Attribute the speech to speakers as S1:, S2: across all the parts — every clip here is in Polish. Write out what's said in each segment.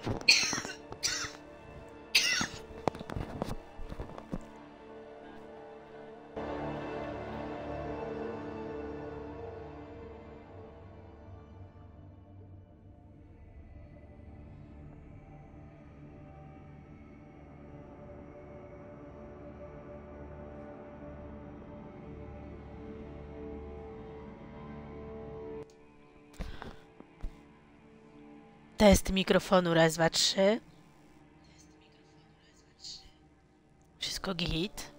S1: Test mikrofonu raz, dwa, trzy. Wszystko git.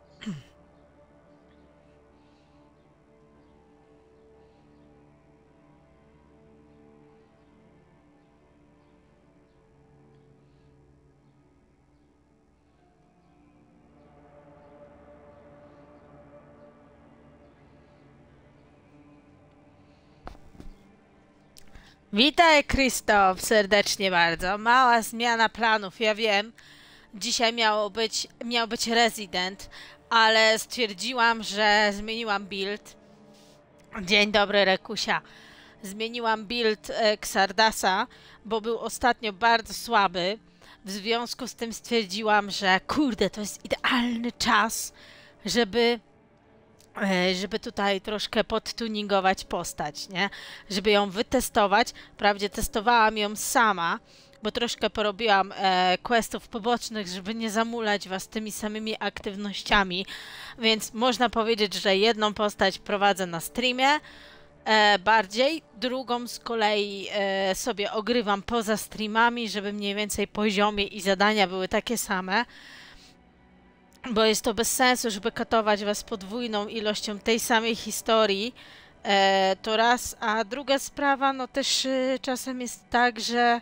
S1: Witaj, Krzysztof, serdecznie bardzo. Mała zmiana planów, ja wiem. Dzisiaj miał być Resident, ale stwierdziłam, że zmieniłam build. Dzień dobry, Rekusia. Zmieniłam build Xardasa, bo był ostatnio bardzo słaby. W związku z tym stwierdziłam, że kurde, to jest idealny czas, żeby tutaj troszkę podtuningować postać, nie? Żeby ją wytestować. Wprawdzie testowałam ją sama, bo troszkę porobiłam questów pobocznych, żeby nie zamulać was tymi samymi aktywnościami, więc można powiedzieć, że jedną postać prowadzę na streamie bardziej, drugą z kolei sobie ogrywam poza streamami, żeby mniej więcej poziomy i zadania były takie same. Bo jest to bez sensu, żeby katować was podwójną ilością tej samej historii, to raz, a druga sprawa, no też czasem jest tak, że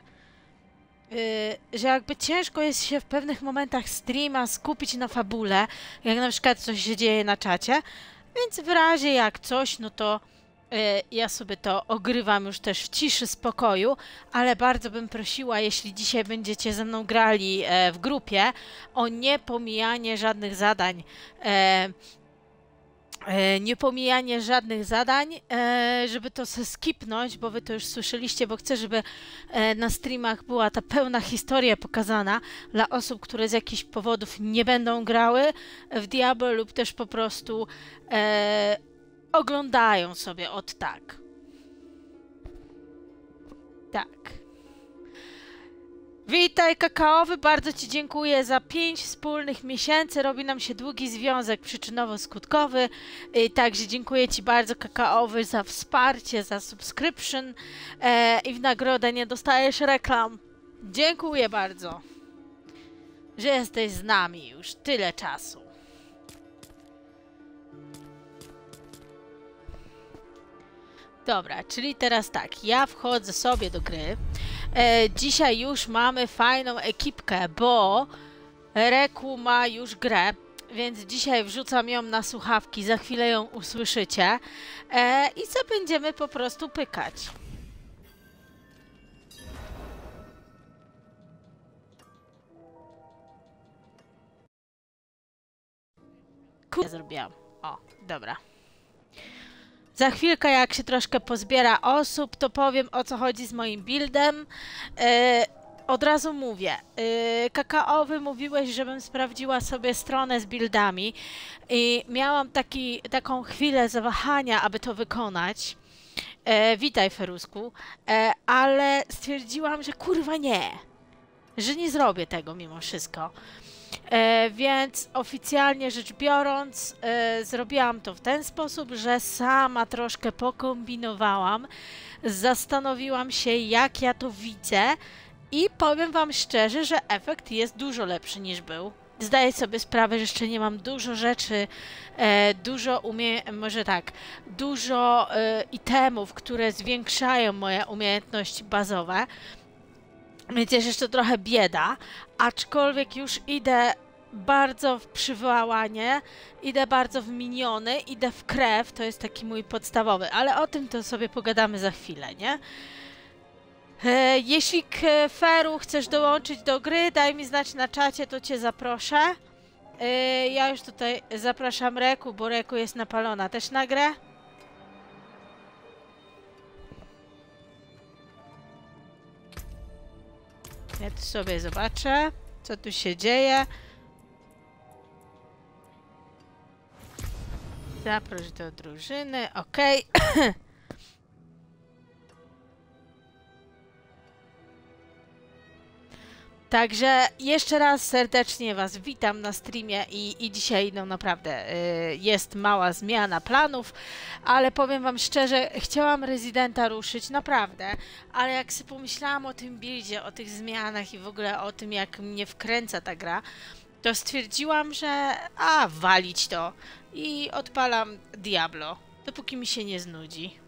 S1: jakby ciężko jest się w pewnych momentach streama skupić na fabule, jak na przykład coś się dzieje na czacie, więc w razie jak coś, no to ja sobie to ogrywam już też w ciszy, spokoju, ale bardzo bym prosiła, jeśli dzisiaj będziecie ze mną grali w grupie, o niepomijanie żadnych zadań. Niepomijanie żadnych zadań, żeby to se skipnąć, bo wy to już słyszeliście, bo chcę, żeby na streamach była ta pełna historia pokazana dla osób, które z jakichś powodów nie będą grały w Diablo lub też po prostu oglądają sobie od tak. Tak. Witaj, Kakaowy, bardzo ci dziękuję za 5 wspólnych miesięcy. Robi nam się długi związek przyczynowo-skutkowy. Także dziękuję ci bardzo, Kakaowy, za wsparcie, za subscription i w nagrodę nie dostajesz reklam. Dziękuję bardzo, że jesteś z nami już tyle czasu. Dobra, czyli teraz tak, ja wchodzę sobie do gry. Dzisiaj już mamy fajną ekipkę, bo Reku ma już grę, więc dzisiaj wrzucam ją na słuchawki, za chwilę ją usłyszycie i co będziemy po prostu pykać. Kurde, zrobiłam. O, dobra. Za chwilkę, jak się troszkę pozbiera osób, to powiem, o co chodzi z moim buildem. Od razu mówię, Kakaowy, mówiłeś, żebym sprawdziła sobie stronę z buildami i miałam taką chwilę zawahania, aby to wykonać. Witaj, Ferusku, ale stwierdziłam, że kurwa nie, że nie zrobię tego mimo wszystko. Więc oficjalnie rzecz biorąc, zrobiłam to w ten sposób, że sama troszkę pokombinowałam, zastanowiłam się, jak ja to widzę i powiem wam szczerze, że efekt jest dużo lepszy niż był. Zdaję sobie sprawę, że jeszcze nie mam dużo rzeczy, dużo itemów, które zwiększają moje umiejętności bazowe. Więc jest jeszcze trochę bieda, aczkolwiek już idę bardzo w przywołanie, idę bardzo w miniony, idę w krew, to jest taki mój podstawowy, ale o tym to sobie pogadamy za chwilę, nie? Jeśli Feru chcesz dołączyć do gry, daj mi znać na czacie, to cię zaproszę. Ja już tutaj zapraszam Reku, bo Reku jest napalona też na grę. Ja tu sobie zobaczę, co tu się dzieje. Zaproś do drużyny, okej. Także jeszcze raz serdecznie Was witam na streamie i dzisiaj no naprawdę jest mała zmiana planów, ale powiem Wam szczerze, chciałam Residenta ruszyć, naprawdę, ale jak sobie pomyślałam o tym buildzie, o tych zmianach i w ogóle o tym, jak mnie wkręca ta gra, to stwierdziłam, że walić to i odpalam Diablo, dopóki mi się nie znudzi.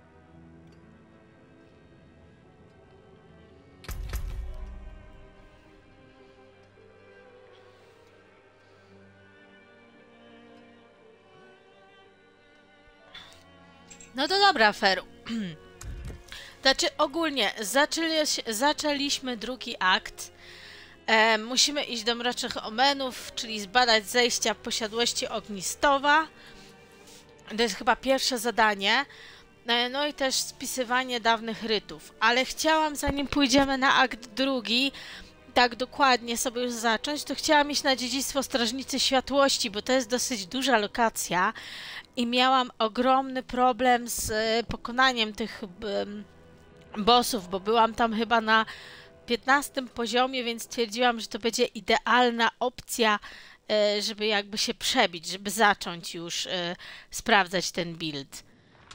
S1: No to dobra, Feru. Znaczy ogólnie zaczęliśmy drugi akt. Musimy iść do Mrocznych Omenów, czyli zbadać zejścia w posiadłości Ognistowa. To jest chyba pierwsze zadanie. No i też spisywanie dawnych rytów. Ale chciałam, zanim pójdziemy na akt drugi, tak dokładnie sobie już zacząć, to chciałam iść na Dziedzictwo Strażnicy Światłości, bo to jest dosyć duża lokacja i miałam ogromny problem z pokonaniem tych bossów, bo byłam tam chyba na 15 poziomie, więc stwierdziłam, że to będzie idealna opcja, żeby jakby się przebić, żeby zacząć już sprawdzać ten build.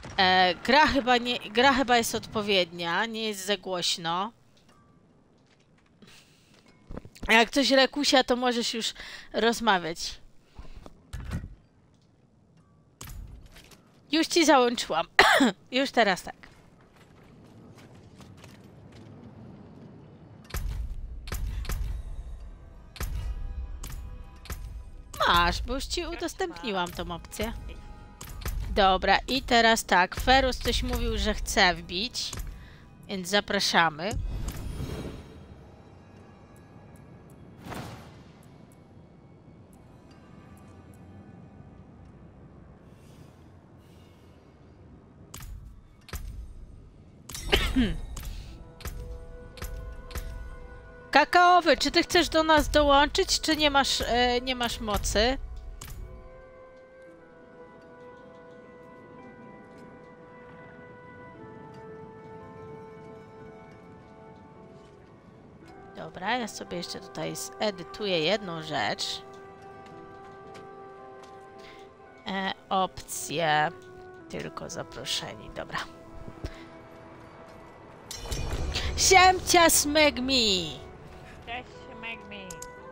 S1: Gra chyba jest odpowiednia, nie jest za głośno. Jak coś Rekusia, to możesz już rozmawiać. Już ci załączyłam. Już teraz tak. Masz, bo już ci udostępniłam tą opcję. Dobra, i teraz tak. Ferus coś mówił, że chce wbić, więc zapraszamy. Kakaowy, czy ty chcesz do nas dołączyć, czy nie masz mocy? Dobra, ja sobie jeszcze tutaj zedytuję jedną rzecz. Opcje. Tylko zaproszeni, dobra. Siemcia smegmi!
S2: Cześć, Megmi.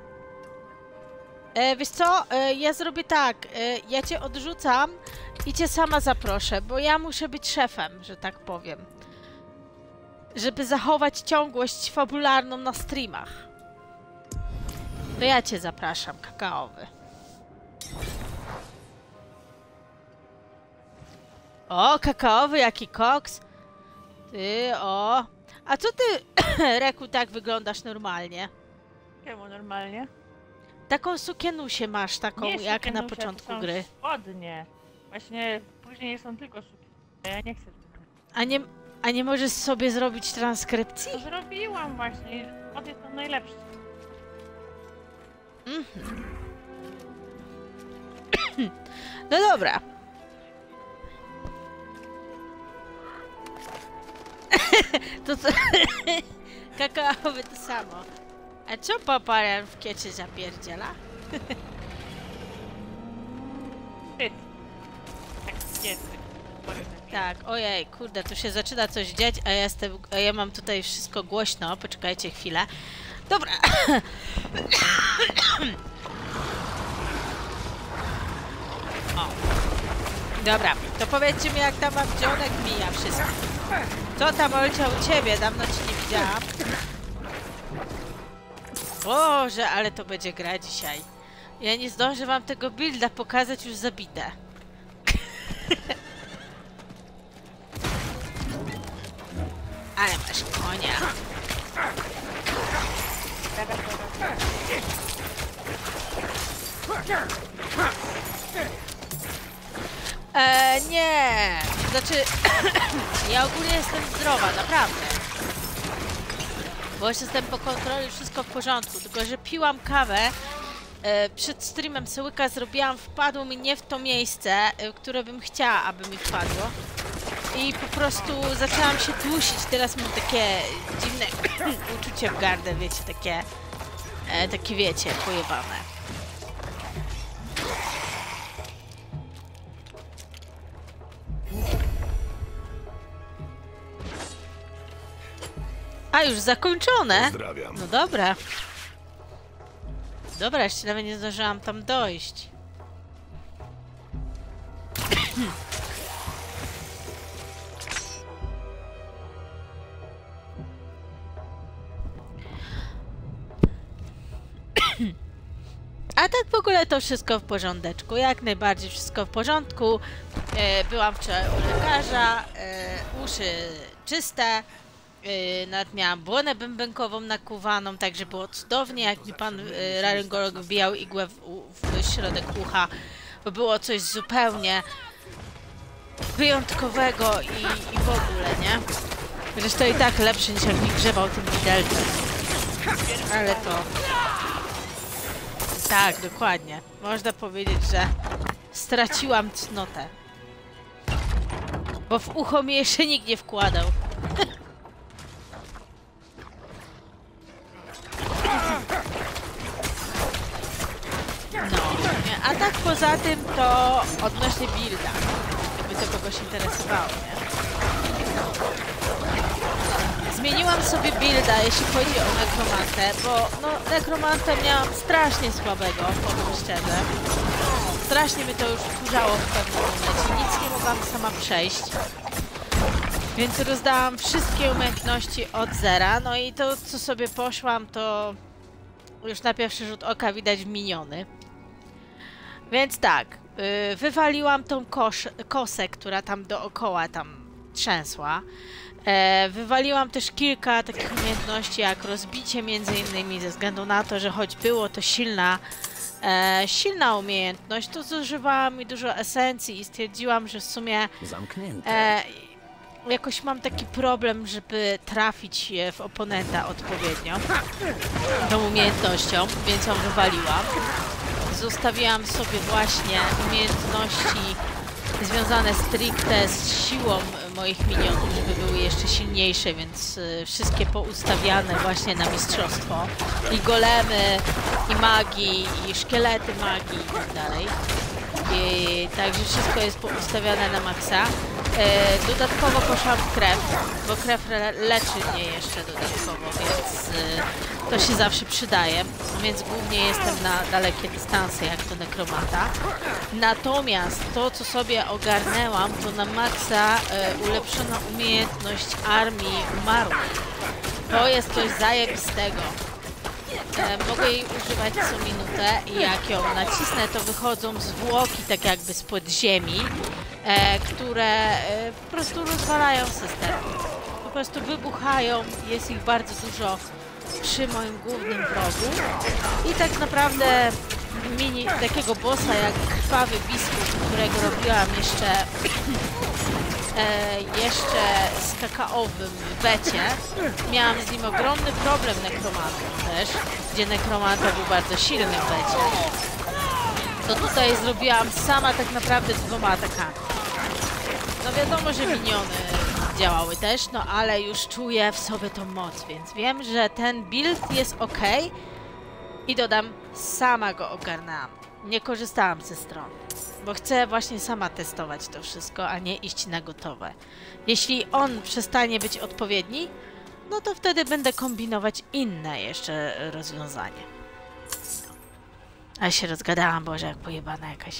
S1: Wiesz co, ja zrobię tak, ja cię odrzucam i cię sama zaproszę, bo ja muszę być szefem, że tak powiem. Żeby zachować ciągłość fabularną na streamach. To ja cię zapraszam, kakaowy. O, kakaowy, jaki koks. Ty, o. A co ty, Reku, tak wyglądasz normalnie?
S2: Czemu normalnie?
S1: Taką sukienusię masz, taką
S2: Nie
S1: jak na
S2: sukienusia,
S1: początku
S2: to są
S1: gry.
S2: spodnie. Właśnie później są tylko suknie. Ja nie chcę.
S1: A nie możesz sobie zrobić transkrypcji?
S2: To zrobiłam właśnie. Spodnie są najlepsze.
S1: No dobra. To co? Kakaowy to samo. A co paparian w kieczy zapierdziela?
S2: Ty. Tak, jest.
S1: Tak, ojej, kurde, tu się zaczyna coś dziać, a ja mam tutaj wszystko głośno. Poczekajcie chwilę. Dobra. O. Dobra, to powiedzcie mi, jak tam wam dzionek mija wszystko. Co tam, Olcia, u ciebie? Dawno ci nie widziałam. Boże, ale to będzie gra dzisiaj. Ja nie zdążę wam tego builda pokazać, już zabite. Ale masz konia. Nie. Znaczy, ja ogólnie jestem zdrowa, naprawdę. Bo już jestem po kontroli, wszystko w porządku. Tylko, że piłam kawę. Przed streamem sobie łyka zrobiłam, wpadło mi nie w to miejsce, które bym chciała, aby mi wpadło. I po prostu zaczęłam się dusić. Teraz mam takie dziwne uczucie w gardle, wiecie, takie wiecie, pojebane. A, już zakończone?
S3: Pozdrawiam.
S1: No dobra. Dobra, jeszcze nawet nie zdążyłam tam dojść. A tak w ogóle to wszystko w porządeczku, jak najbardziej wszystko w porządku. Byłam wczoraj u lekarza, uszy czyste, nawet miałam błonę bębenkową nakuwaną, także było cudownie, jak mi pan laryngolog wbijał igłę w środek ucha, bo było coś zupełnie wyjątkowego i w ogóle, nie? Zresztą i tak lepsze niż jak mi grzebał tym widelcem. Ale to... Tak, dokładnie. Można powiedzieć, że straciłam cnotę. Bo w ucho mi jeszcze nikt nie wkładał. No, a tak poza tym to odnośnie builda. Jakby to kogoś interesowało, nie? Zmieniłam sobie builda, jeśli chodzi o nekromantę, bo no nekromantę miałam strasznie słabego, powiem szczerze. Strasznie mnie to już wkurzało w pewnym momencie, nic nie mogłam sama przejść. Więc rozdałam wszystkie umiejętności od zera, no i to co sobie poszłam to już na pierwszy rzut oka widać miniony. Więc tak, wywaliłam tą kosę, która tam dookoła tam trzęsła. Wywaliłam też kilka takich umiejętności jak rozbicie między innymi ze względu na to, że choć było to silna umiejętność, to zużywałam mi dużo esencji i stwierdziłam, że w sumie jakoś mam taki problem, żeby trafić w oponenta odpowiednio tą umiejętnością, więc ją wywaliłam. Zostawiłam sobie właśnie umiejętności związane stricte z siłą moich minionów, żeby były jeszcze silniejsze, więc wszystkie poustawiane właśnie na mistrzostwo. I golemy, i magii, i szkielety magii i tak dalej. Także wszystko jest poustawiane na maksa. Dodatkowo poszłam w krew, bo krew leczy mnie jeszcze dodatkowo, więc to się zawsze przydaje. Więc głównie jestem na dalekie dystanse, jak to nekromanta. Natomiast to, co sobie ogarnęłam, to na maksa ulepszona umiejętność armii umarłych. To jest coś zajebistego. Mogę jej używać co minutę i jak ją nacisnę, to wychodzą zwłoki tak jakby spod ziemi, które po prostu rozwalają system. Po prostu wybuchają, jest ich bardzo dużo przy moim głównym wrogu i tak naprawdę mini takiego bossa jak krwawy biskup, którego robiłam jeszcze z kakaowym w becie. Miałam z nim ogromny problem nekromantą też, gdzie nekromanta był bardzo silny w becie. To tutaj zrobiłam sama tak naprawdę 2 atakami. No wiadomo, że miniony działały też, no ale już czuję w sobie tą moc, więc wiem, że ten build jest ok. I dodam, sama go ogarnęłam. Nie korzystałam ze stron, bo chcę właśnie sama testować to wszystko, a nie iść na gotowe. Jeśli on przestanie być odpowiedni, no to wtedy będę kombinować inne jeszcze rozwiązanie. A się rozgadałam, Boże, jak pojebana jakaś.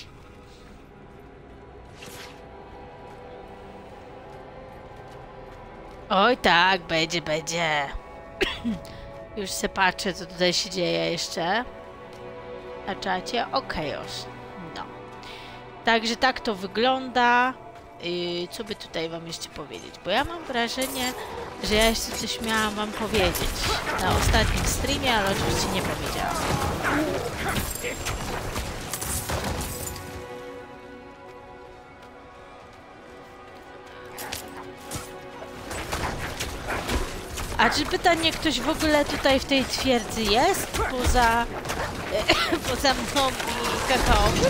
S1: Oj tak, będzie. Już se patrzę, co tutaj się dzieje jeszcze. Na czacie. Okej, już. No. Także tak to wygląda. Co by tutaj wam jeszcze powiedzieć? Bo ja mam wrażenie, że ja jeszcze coś miałam wam powiedzieć na ostatnim streamie, ale oczywiście nie powiedziałam. A czy pytanie, ktoś w ogóle tutaj w tej twierdzy jest? Poza... poza mną i kakaowym?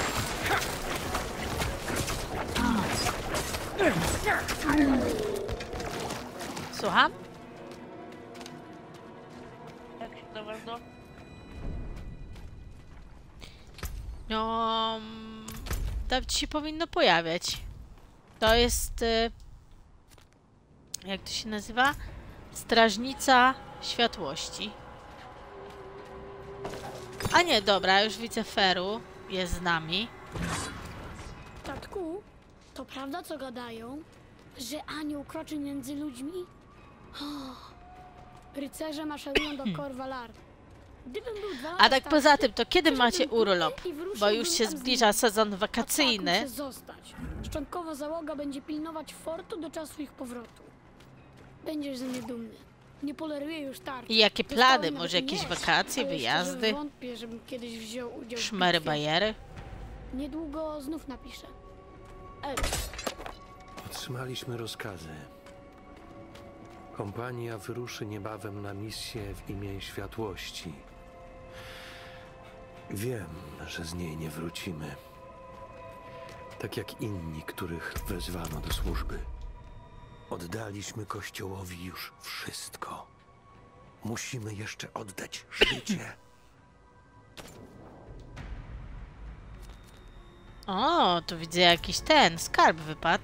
S1: Słucham?
S2: Jak się do was do...
S1: No... Tam ci się powinno pojawiać. To jest... jak to się nazywa? Strażnica Światłości. A nie, dobra, już widzę Feru. Jest z nami.
S3: Tatku, to prawda co gadają? Że anioł kroczy między ludźmi? Rycerze maszerują do Korvalar. Gdybym był 2 lata
S1: A tak
S3: starszy,
S1: poza tym, to kiedy macie
S3: przyszedłbym
S1: urlop?
S3: tutaj i wyruszyłbym
S1: Bo już się
S3: tam z
S1: zbliża
S3: nimi.
S1: sezon
S3: A tak
S1: wakacyjny.
S3: muszę zostać. Szczątkowa załoga będzie pilnować fortu do czasu ich powrotu. Będziesz ze mnie dumny. Nie poleruję już tarczy.
S1: I jakie
S3: Zostały
S1: plany?
S3: nawet
S1: Może jakieś
S3: miecz,
S1: wakacje,
S3: ale
S1: wyjazdy?
S3: szczerze wątpię, żebym kiedyś wziął udział w
S1: Szmery
S3: bitwie.
S1: bajery?
S3: Niedługo znów napiszę.
S4: Otrzymaliśmy rozkazy. Kompania wyruszy niebawem na misję w imię światłości. Wiem, że z niej nie wrócimy. Tak jak inni, których wezwano do służby. Oddaliśmy Kościołowi już wszystko. Musimy jeszcze oddać życie.
S1: O, tu widzę jakiś ten skarb wypadł.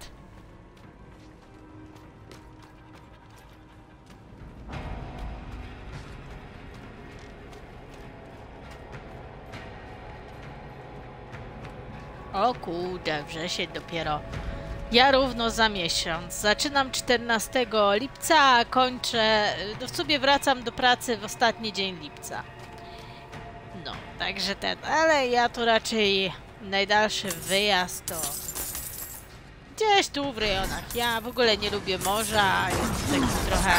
S1: O kurde, wrzesień dopiero. Ja równo za miesiąc. Zaczynam 14 lipca, a kończę... No w sumie wracam do pracy w ostatni dzień lipca. No, także ten... Ale ja tu raczej... Najdalszy wyjazd to... Gdzieś tu w rejonach. Ja w ogóle nie lubię morza. Jest taki trochę...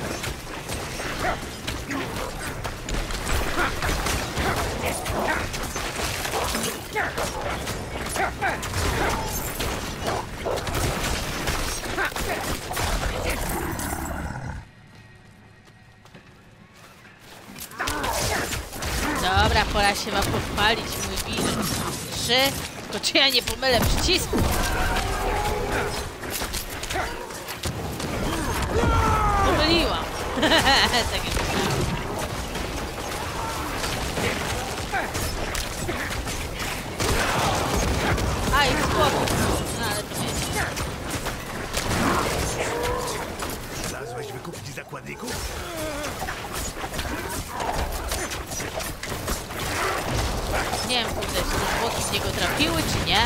S1: Dobra, pora się wam pochwalić, mój wirus. 3, tylko czy ja nie pomylę przycisku? Pomyliłam. Tak jak myślałam. A, i słowo. No, ale to jest...
S5: Znalazłeś wykupić zakładników?
S1: Nie wiem, kurde, czy te zwłoki w niego trafiły, czy nie.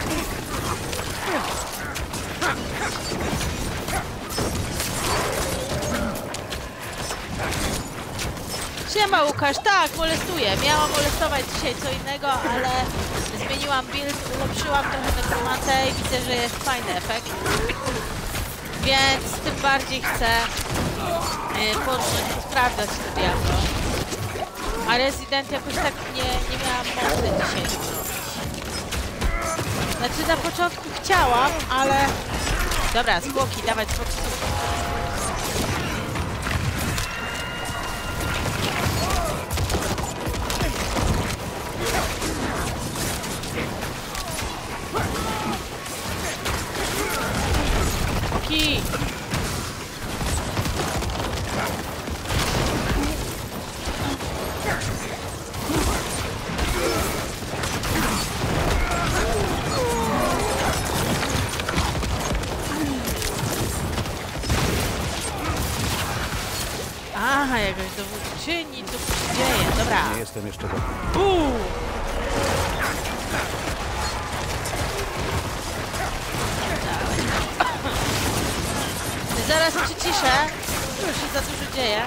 S1: Siema Łukasz, tak, molestuję. Miałam molestować dzisiaj co innego, ale zmieniłam build, ulepszyłam trochę nekromantę i widzę, że jest fajny efekt. Więc tym bardziej chcę sprawdzać to Diablo. A Resident jakoś tak nie miałam mocy dzisiaj tego robić. Znaczy na początku chciałam, ale... Dobra, zwłoki, dawać zwłoki. Zwłoki! Aha, jakaś dowódczyni, co tu się dzieje? Dobra.
S5: Nie jestem jeszcze gotowy.
S1: Zaraz przyciszę. Tu się za dużo dzieje.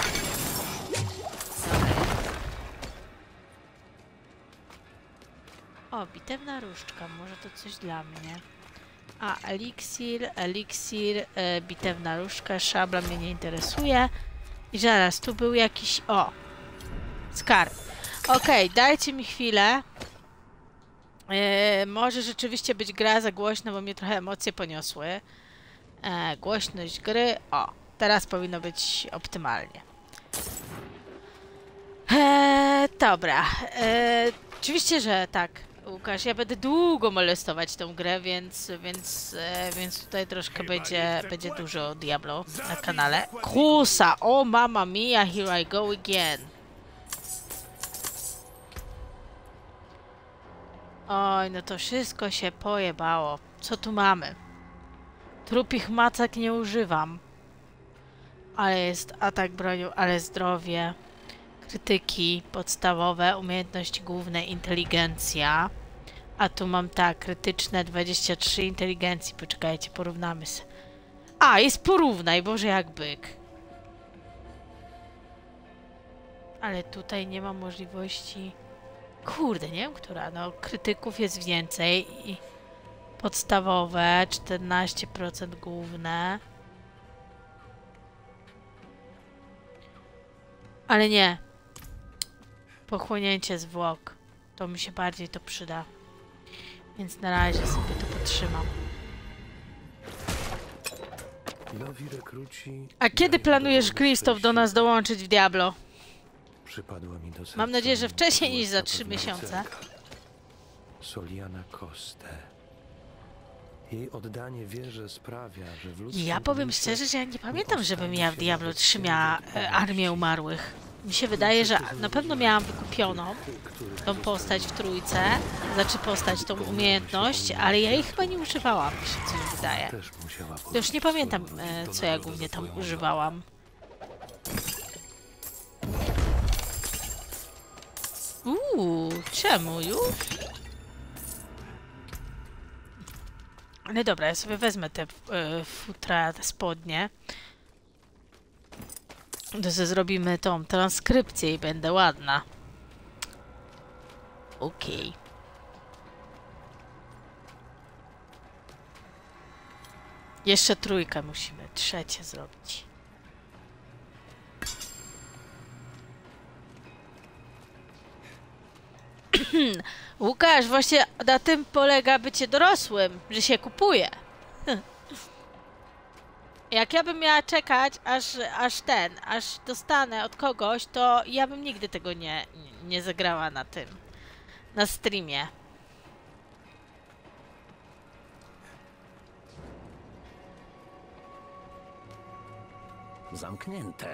S1: O, bitewna różdżka. Może to coś dla mnie. A, eliksir, bitewna różdżka, szabla mnie nie interesuje. I zaraz, tu był jakiś... O! Skarb. Okej, dajcie mi chwilę. Może rzeczywiście być gra za głośna, bo mnie trochę emocje poniosły. Głośność gry. O, Teraz powinno być optymalnie. Dobra. Oczywiście, że tak, Łukasz. Ja będę długo molestować tą grę, więc tutaj troszkę będzie dużo Diablo na kanale. Kusa! O, mamma mia, here I go again. Oj, no to wszystko się pojebało. Co tu mamy? Trupich macek nie używam. Ale jest atak bronią, ale zdrowie. Krytyki podstawowe, umiejętności główne, inteligencja. A tu mam tak, krytyczne 23 inteligencji. Poczekajcie, porównamy się. A, jest porównaj, Boże, jak byk. Ale tutaj nie ma możliwości... Kurde, nie wiem, która. No, krytyków jest więcej. I podstawowe, 14% główne. Ale nie. Pochłonięcie zwłok. To mi się bardziej to przyda. Więc na razie sobie to podtrzymam.
S4: Nowi rekruci...
S1: A kiedy planujesz, Krzysztof, do nas dołączyć w Diablo?
S4: Przypadła mi do serca
S1: Mam nadzieję, że wcześniej niż za
S4: miłosna
S1: 3
S4: pewna
S1: miesiące.
S4: rycerka, Soliana Coste. Jej oddanie wierze sprawia, że w ludzkim
S1: Ja powiem
S4: umyśle
S1: szczerze, że ja nie pamiętam, żebym ja w
S4: się
S1: Diablo
S4: nawet
S1: 3 miała
S4: księżyc
S1: armię umarłych. Mi się wydaje, że na pewno miałam wykupioną tą postać w trójce, znaczy postać, tą umiejętność, ale ja jej chyba nie używałam, mi się coś wydaje.
S4: też musiała
S1: To już nie pamiętam, co ja głównie tam używałam. Czemu już? Ale dobra, ja sobie wezmę te futra, te spodnie. To sobie zrobimy tą transkrypcję i będę ładna. Okej. Jeszcze trójkę musimy, trzecie zrobić. Łukasz, właśnie na tym polega bycie dorosłym, że się kupuje. Jak ja bym miała czekać, aż dostanę od kogoś, to ja bym nigdy tego nie zagrała na tym, na streamie.
S5: Zamknięte.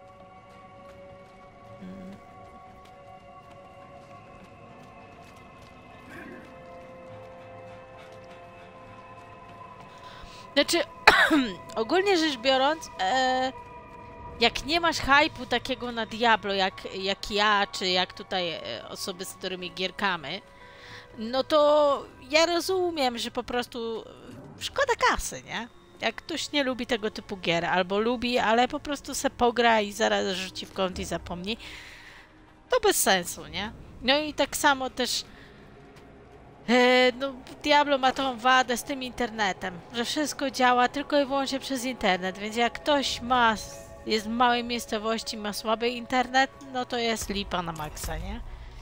S1: Znaczy, ogólnie rzecz biorąc, jak nie masz hype'u takiego na Diablo, jak ja, czy jak tutaj osoby, z którymi gierkamy, no to ja rozumiem, że po prostu szkoda kasy, nie? Jak ktoś nie lubi tego typu gier, albo lubi, ale po prostu se pogra i zaraz rzuci w kąt i zapomni, to bez sensu, nie? No i tak samo też no, Diablo ma tą wadę z tym internetem, że wszystko działa tylko i wyłącznie przez internet, więc jak ktoś jest w małej miejscowości, ma słaby internet, no to jest lipa na maksa, nie?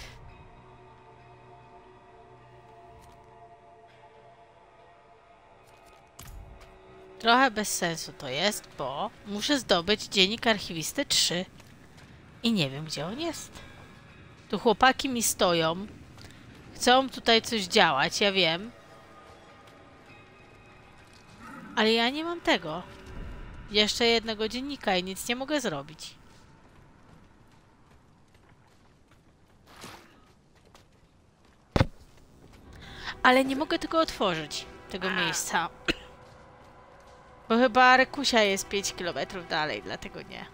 S1: Trochę bez sensu to jest, bo muszę zdobyć Dziennik Archiwisty 3 i nie wiem, gdzie on jest. Tu chłopaki mi stoją. Chcą tutaj coś działać, ja wiem. Ale ja nie mam tego. Jeszcze jednego dziennika i nic nie mogę zrobić. Ale nie mogę tego otworzyć, tego miejsca. Bo chyba Rekusia jest 5 km dalej, dlatego nie.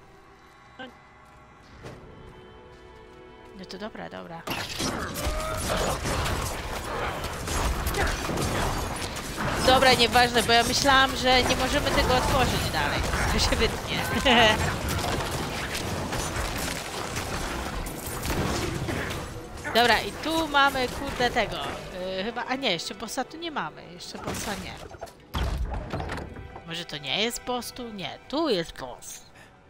S1: No to dobra, dobra. Dobra, nieważne, bo ja myślałam, że nie możemy tego otworzyć dalej. To się wytnie. Dobra, i tu mamy, kurde, tego. Chyba, a nie, jeszcze bossa tu nie mamy. Jeszcze bossa nie. Może to nie jest boss tu? Nie, tu jest boss.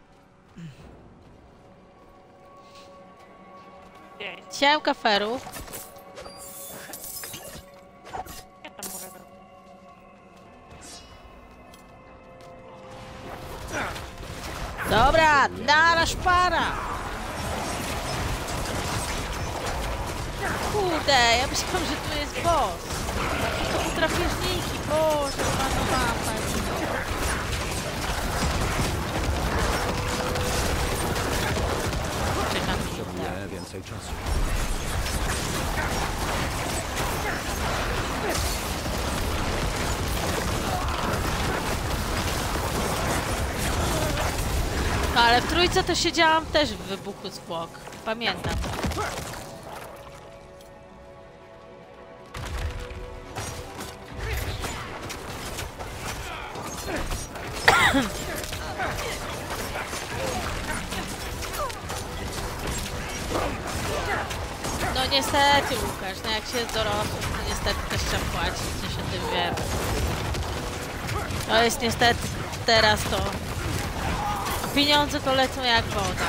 S1: Siemka, Feru.
S2: Ja tam mogę zrobić.
S1: Dobra, naraż para! Kurde, ja myślałam, że tu jest boss. To są drapieżniki, boże, pana mapa. Czekam
S4: Potrzebuję więcej czasu.
S1: No ale w trójce to siedziałam też w wybuchu zwłok. Pamiętam. No niestety, Łukasz, no jak się jest dorosłym, to niestety też trzeba płacić, coś o tym wiem. To jest niestety teraz to... Pieniądze to lecą jak woda.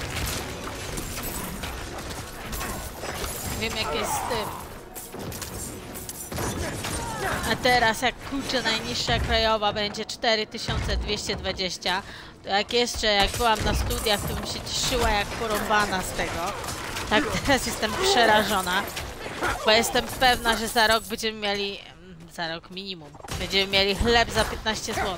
S1: Wiem jak jest z tym. A teraz jak kurczę najniższa krajowa będzie 4220, to jak byłam na studiach, to bym się cieszyła jak porąbana z tego. Tak teraz jestem przerażona, bo jestem pewna, że za rok będziemy mieli, za rok minimum, będziemy mieli chleb za 15 zł.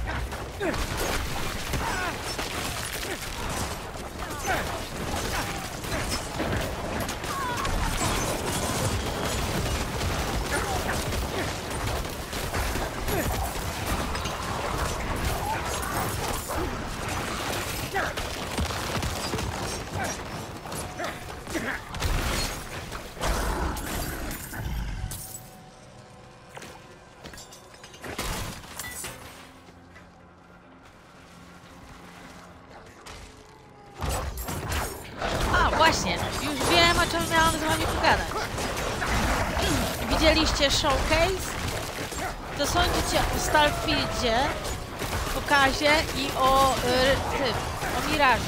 S1: Właśnie, już wiem, o czym miałam z wami pogadać. Widzieliście showcase? To sądzicie o Starfieldzie, pokazie i o tym, o Mirażu.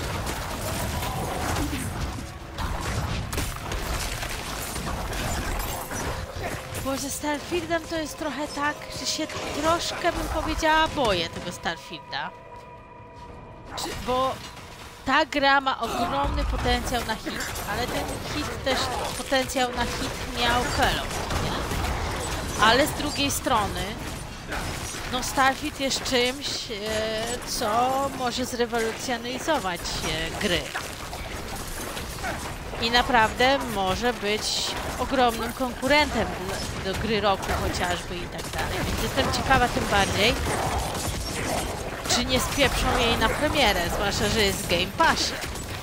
S1: Bo ze Starfieldem to jest trochę tak, że się troszkę, bym powiedziała, boję tego Starfielda. Bo ta gra ma ogromny potencjał na hit, ale ten hit też potencjał na hit miał Fellow, nie? Ale z drugiej strony, no Starfield jest czymś, co może zrewolucjonizować gry. I naprawdę może być ogromnym konkurentem do gry roku chociażby i tak dalej. Więc jestem ciekawa tym bardziej, czy nie spieprzą jej na premierę, zwłaszcza, że jest w Game Passie.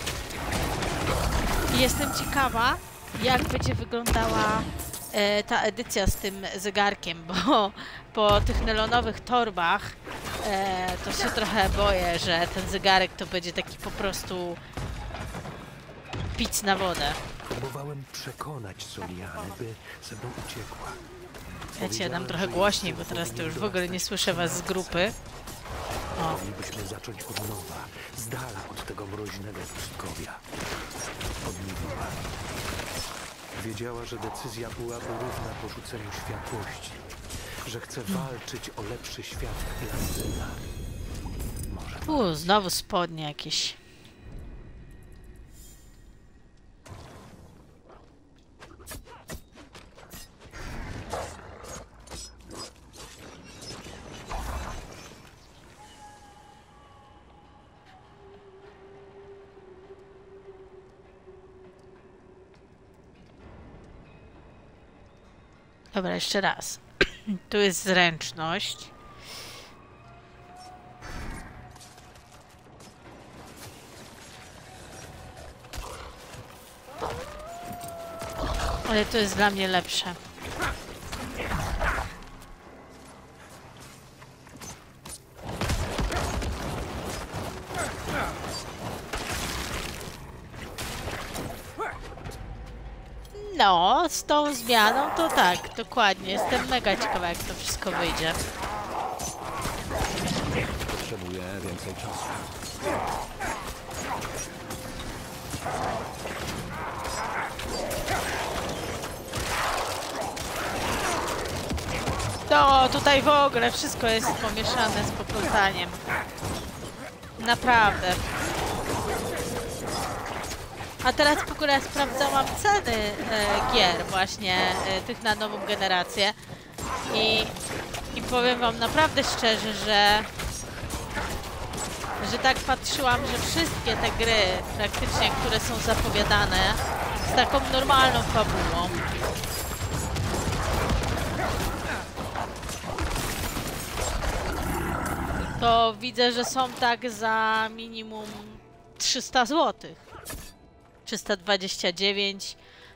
S1: I jestem ciekawa, jak będzie wyglądała ta edycja z tym zegarkiem, bo po tych nylonowych torbach to się trochę boję, że ten zegarek to będzie taki po prostu pic na wodę.
S4: Próbowałem przekonać Solianę, by ze mną uciekła.
S1: Ja cię dam trochę głośniej, bo teraz to już w ogóle nie słyszę was z grupy. O.
S4: Moglibyśmy zacząć od nowa, z dala od tego mroźnego pustkowia. Odmówiła. Wiedziała, że decyzja byłaby równa porzuceniu światłości, że chce walczyć o lepszy świat dla syna. Może
S1: Znowu spodnie jakieś. Dobra, jeszcze raz. Tu jest zręczność. Ale to jest dla mnie lepsze. No, z tą zmianą to tak, dokładnie. Jestem mega ciekawa, jak to wszystko wyjdzie.
S4: potrzebuję więcej czasu.
S1: To tutaj w ogóle wszystko jest pomieszane z poplątaniem. Naprawdę. A teraz w ogóle sprawdzałam ceny gier właśnie tych na nową generację i powiem wam naprawdę szczerze, że tak patrzyłam, że wszystkie te gry praktycznie, które są zapowiadane z taką normalną fabułą, to widzę, że są tak za minimum 300 zł. 329,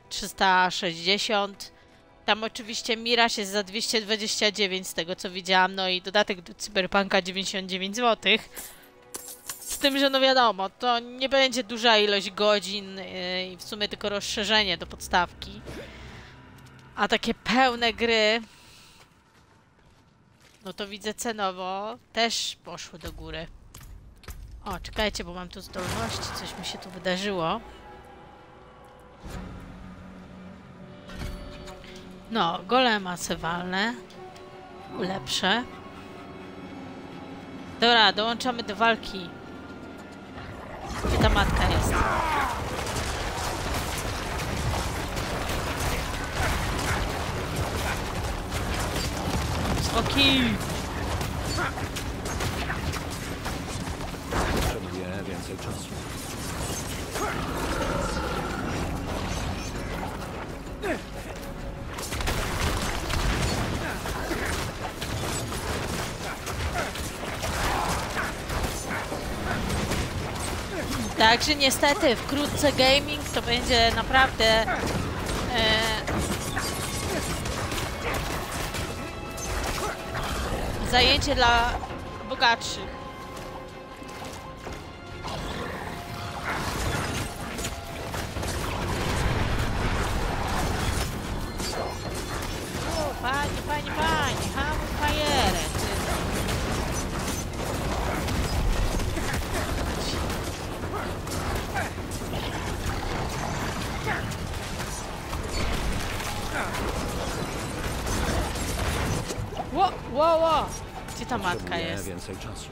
S1: 360. Tam oczywiście Mirage jest za 229 z tego co widziałam, no i dodatek do Cyberpunka 99 zł. Z tym, że no wiadomo, to nie będzie duża ilość godzin i w sumie tylko rozszerzenie do podstawki. A takie pełne gry, no to widzę cenowo też poszły do góry. O, czekajcie, bo mam tu zdolności, coś mi się tu wydarzyło. No, golema se walnę. Ulepszę. Dobra, dołączamy do walki. Gdzie ta matka jest? Smoki!
S4: Potrzebuję więcej czasu.
S1: Także niestety wkrótce gaming to będzie naprawdę zajęcie dla bogatszych. O, pani, hamu fajerę. Ło! Gdzie ta matka jest?
S4: Więcej czasu.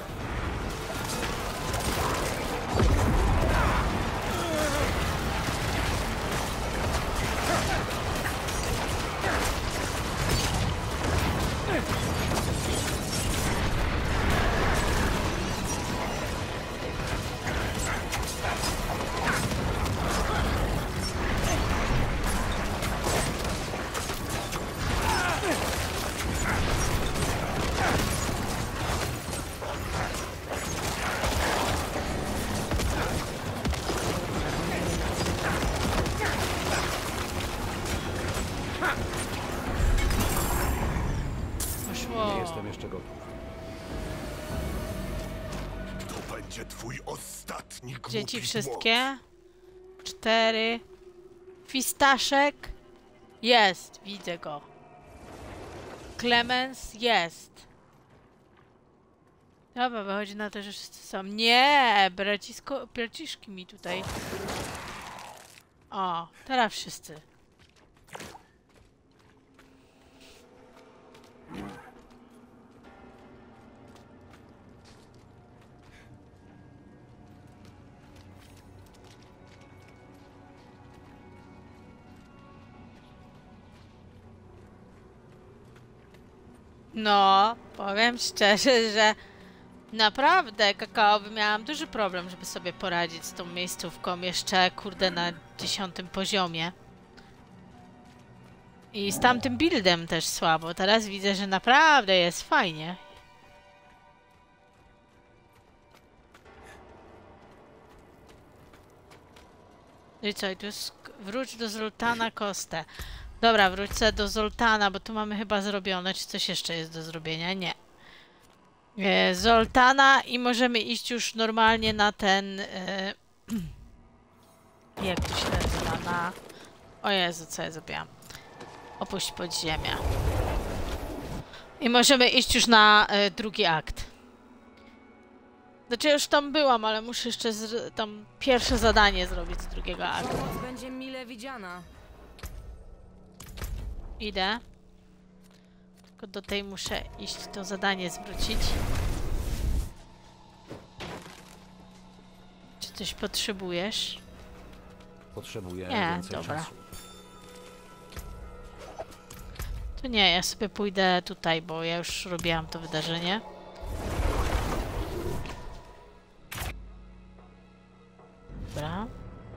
S4: Nie jestem jeszcze gotów.
S5: To będzie twój ostatni głupi
S1: Dzieci
S5: błąd.
S1: wszystkie. 4. Fistaszek. Jest, widzę go. Clemens jest. Dobra, wychodzi na to, że wszyscy są. Nie, braciszki mi tutaj. O, teraz wszyscy. No, powiem szczerze, że naprawdę kakaowy miałam duży problem, żeby sobie poradzić z tą miejscówką jeszcze, kurde, na 10. poziomie. I z tamtym buildem też słabo. Teraz widzę, że naprawdę jest fajnie. I co, i tu jest... Wróć do Zoltana Kostę. Dobra, wrócę do Zoltana, bo tu mamy chyba zrobione. Czy coś jeszcze jest do zrobienia? Nie. Zoltana i możemy iść już normalnie na ten... jak to się nazywa? O Jezu, co ja zrobiłam? Opuść podziemia. I możemy iść już na drugi akt. Znaczy już tam byłam, ale muszę jeszcze tam pierwsze zadanie zrobić z drugiego aktu.
S6: Pomoc będzie mile widziana.
S1: Idę. Tylko do tej muszę iść, to zadanie zwrócić. Coś potrzebujesz?
S6: Potrzebuję
S1: Nie,
S6: więcej
S1: dobra.
S6: czasu.
S1: To nie, ja sobie pójdę tutaj, bo ja już robiłam to wydarzenie. Dobra.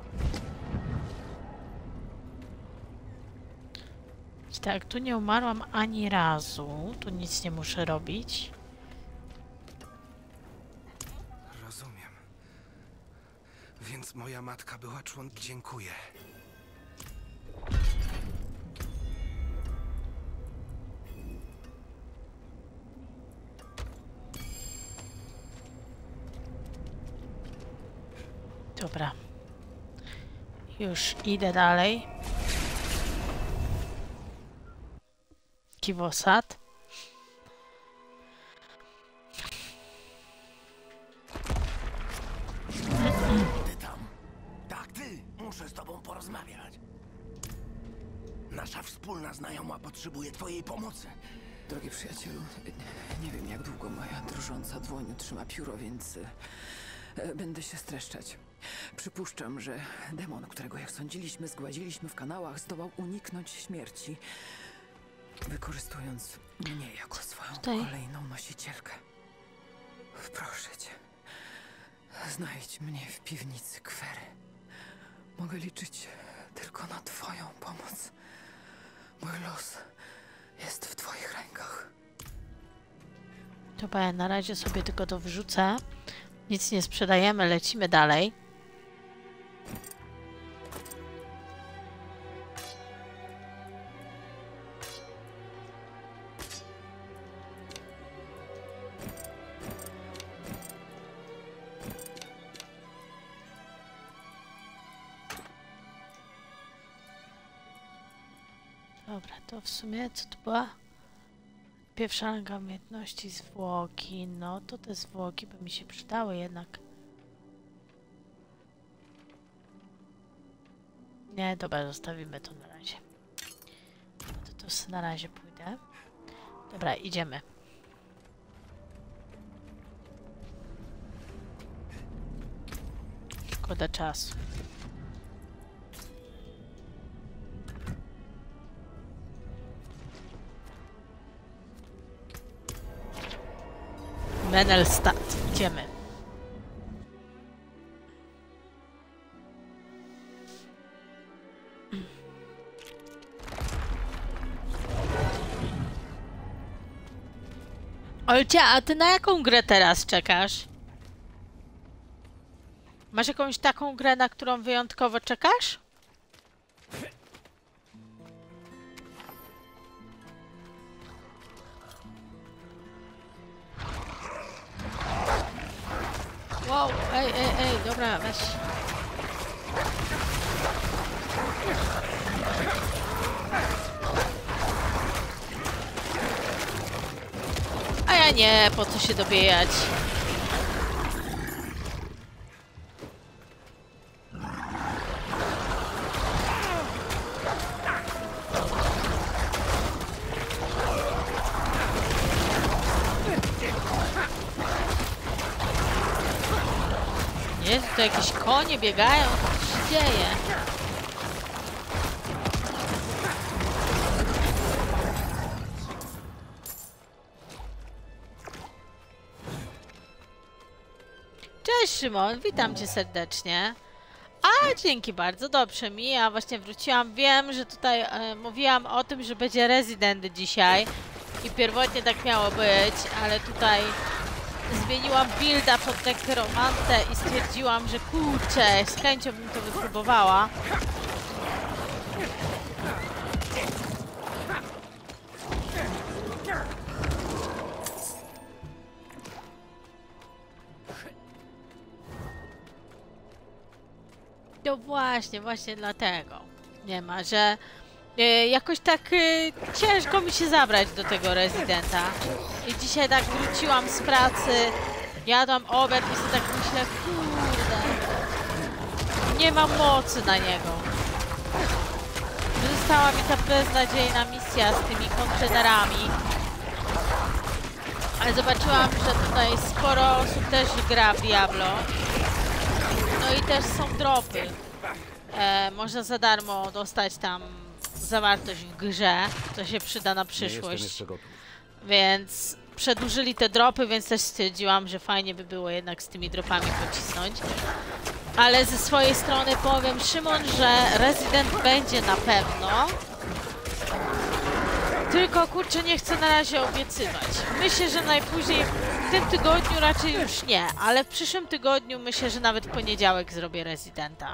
S1: Tak, tu nie umarłam ani razu. Tu nic nie muszę robić.
S7: Rozumiem. Więc moja matka była członkiem. Dziękuję.
S1: Dobra. Już idę dalej. Kiwosat.
S8: Ty tam. Tak, ty. Muszę z tobą porozmawiać. Nasza wspólna znajoma potrzebuje twojej pomocy.
S9: Drogi przyjacielu, nie wiem jak długo moja drżąca dłoń trzyma pióro, więc będę się streszczać. Przypuszczam, że demon, którego jak sądziliśmy, zgładziliśmy w kanałach, zdołał uniknąć śmierci, wykorzystując mnie jako swoją kolejną nosicielkę. Proszę cię, znajdź mnie w piwnicy Kwery. Mogę liczyć tylko na twoją pomoc. Mój los jest w twoich rękach.
S1: Dobra, na razie sobie tylko to wrzucę. Nic nie sprzedajemy, lecimy dalej. Dobra, to w sumie co to była? Pierwsza ranga umiejętności, zwłoki. No to te zwłoki by mi się przydały jednak. Nie, dobra, zostawimy to na razie. To sobie na razie pójdę. Dobra, idziemy. Szkoda czasu. Menelstadt. Idziemy. Olcia, a ty na jaką grę teraz czekasz? Masz jakąś taką grę, na którą wyjątkowo czekasz? Wow, ej, dobra, weź. A ja nie, po co się dobijać? Jezu, to jakieś konie biegają, co się dzieje? Cześć Szymon, witam cię serdecznie. A, dzięki bardzo, dobrze mi, ja właśnie wróciłam, wiem, że tutaj mówiłam o tym, że będzie Resident dzisiaj i pierwotnie tak miało być, ale tutaj zmieniłam builda pod nekromantę i stwierdziłam, że kurczę, z chęcią bym to wypróbowała. No właśnie dlatego nie ma, że jakoś tak ciężko mi się zabrać do tego Residenta. I dzisiaj tak wróciłam z pracy, jadłam obiad i sobie tak myślę, kurde, nie mam mocy na niego. Została mi ta beznadziejna misja z tymi kontenerami. Ale zobaczyłam, że tutaj sporo osób też gra w Diablo. No No i też są dropy. Można za darmo dostać tam zawartość w grze, co się przyda na
S6: Nie jestem
S1: przyszłość.
S6: jeszcze gotów.
S1: Więc przedłużyli te dropy, więc też stwierdziłam, że fajnie by było jednak z tymi dropami pocisnąć. Ale ze swojej strony powiem, Szymon, że Resident będzie na pewno. Tylko kurczę, nie chcę na razie obiecywać. Myślę, że najpóźniej w tym tygodniu raczej już nie, ale w przyszłym tygodniu myślę, że nawet w poniedziałek zrobię Residenta.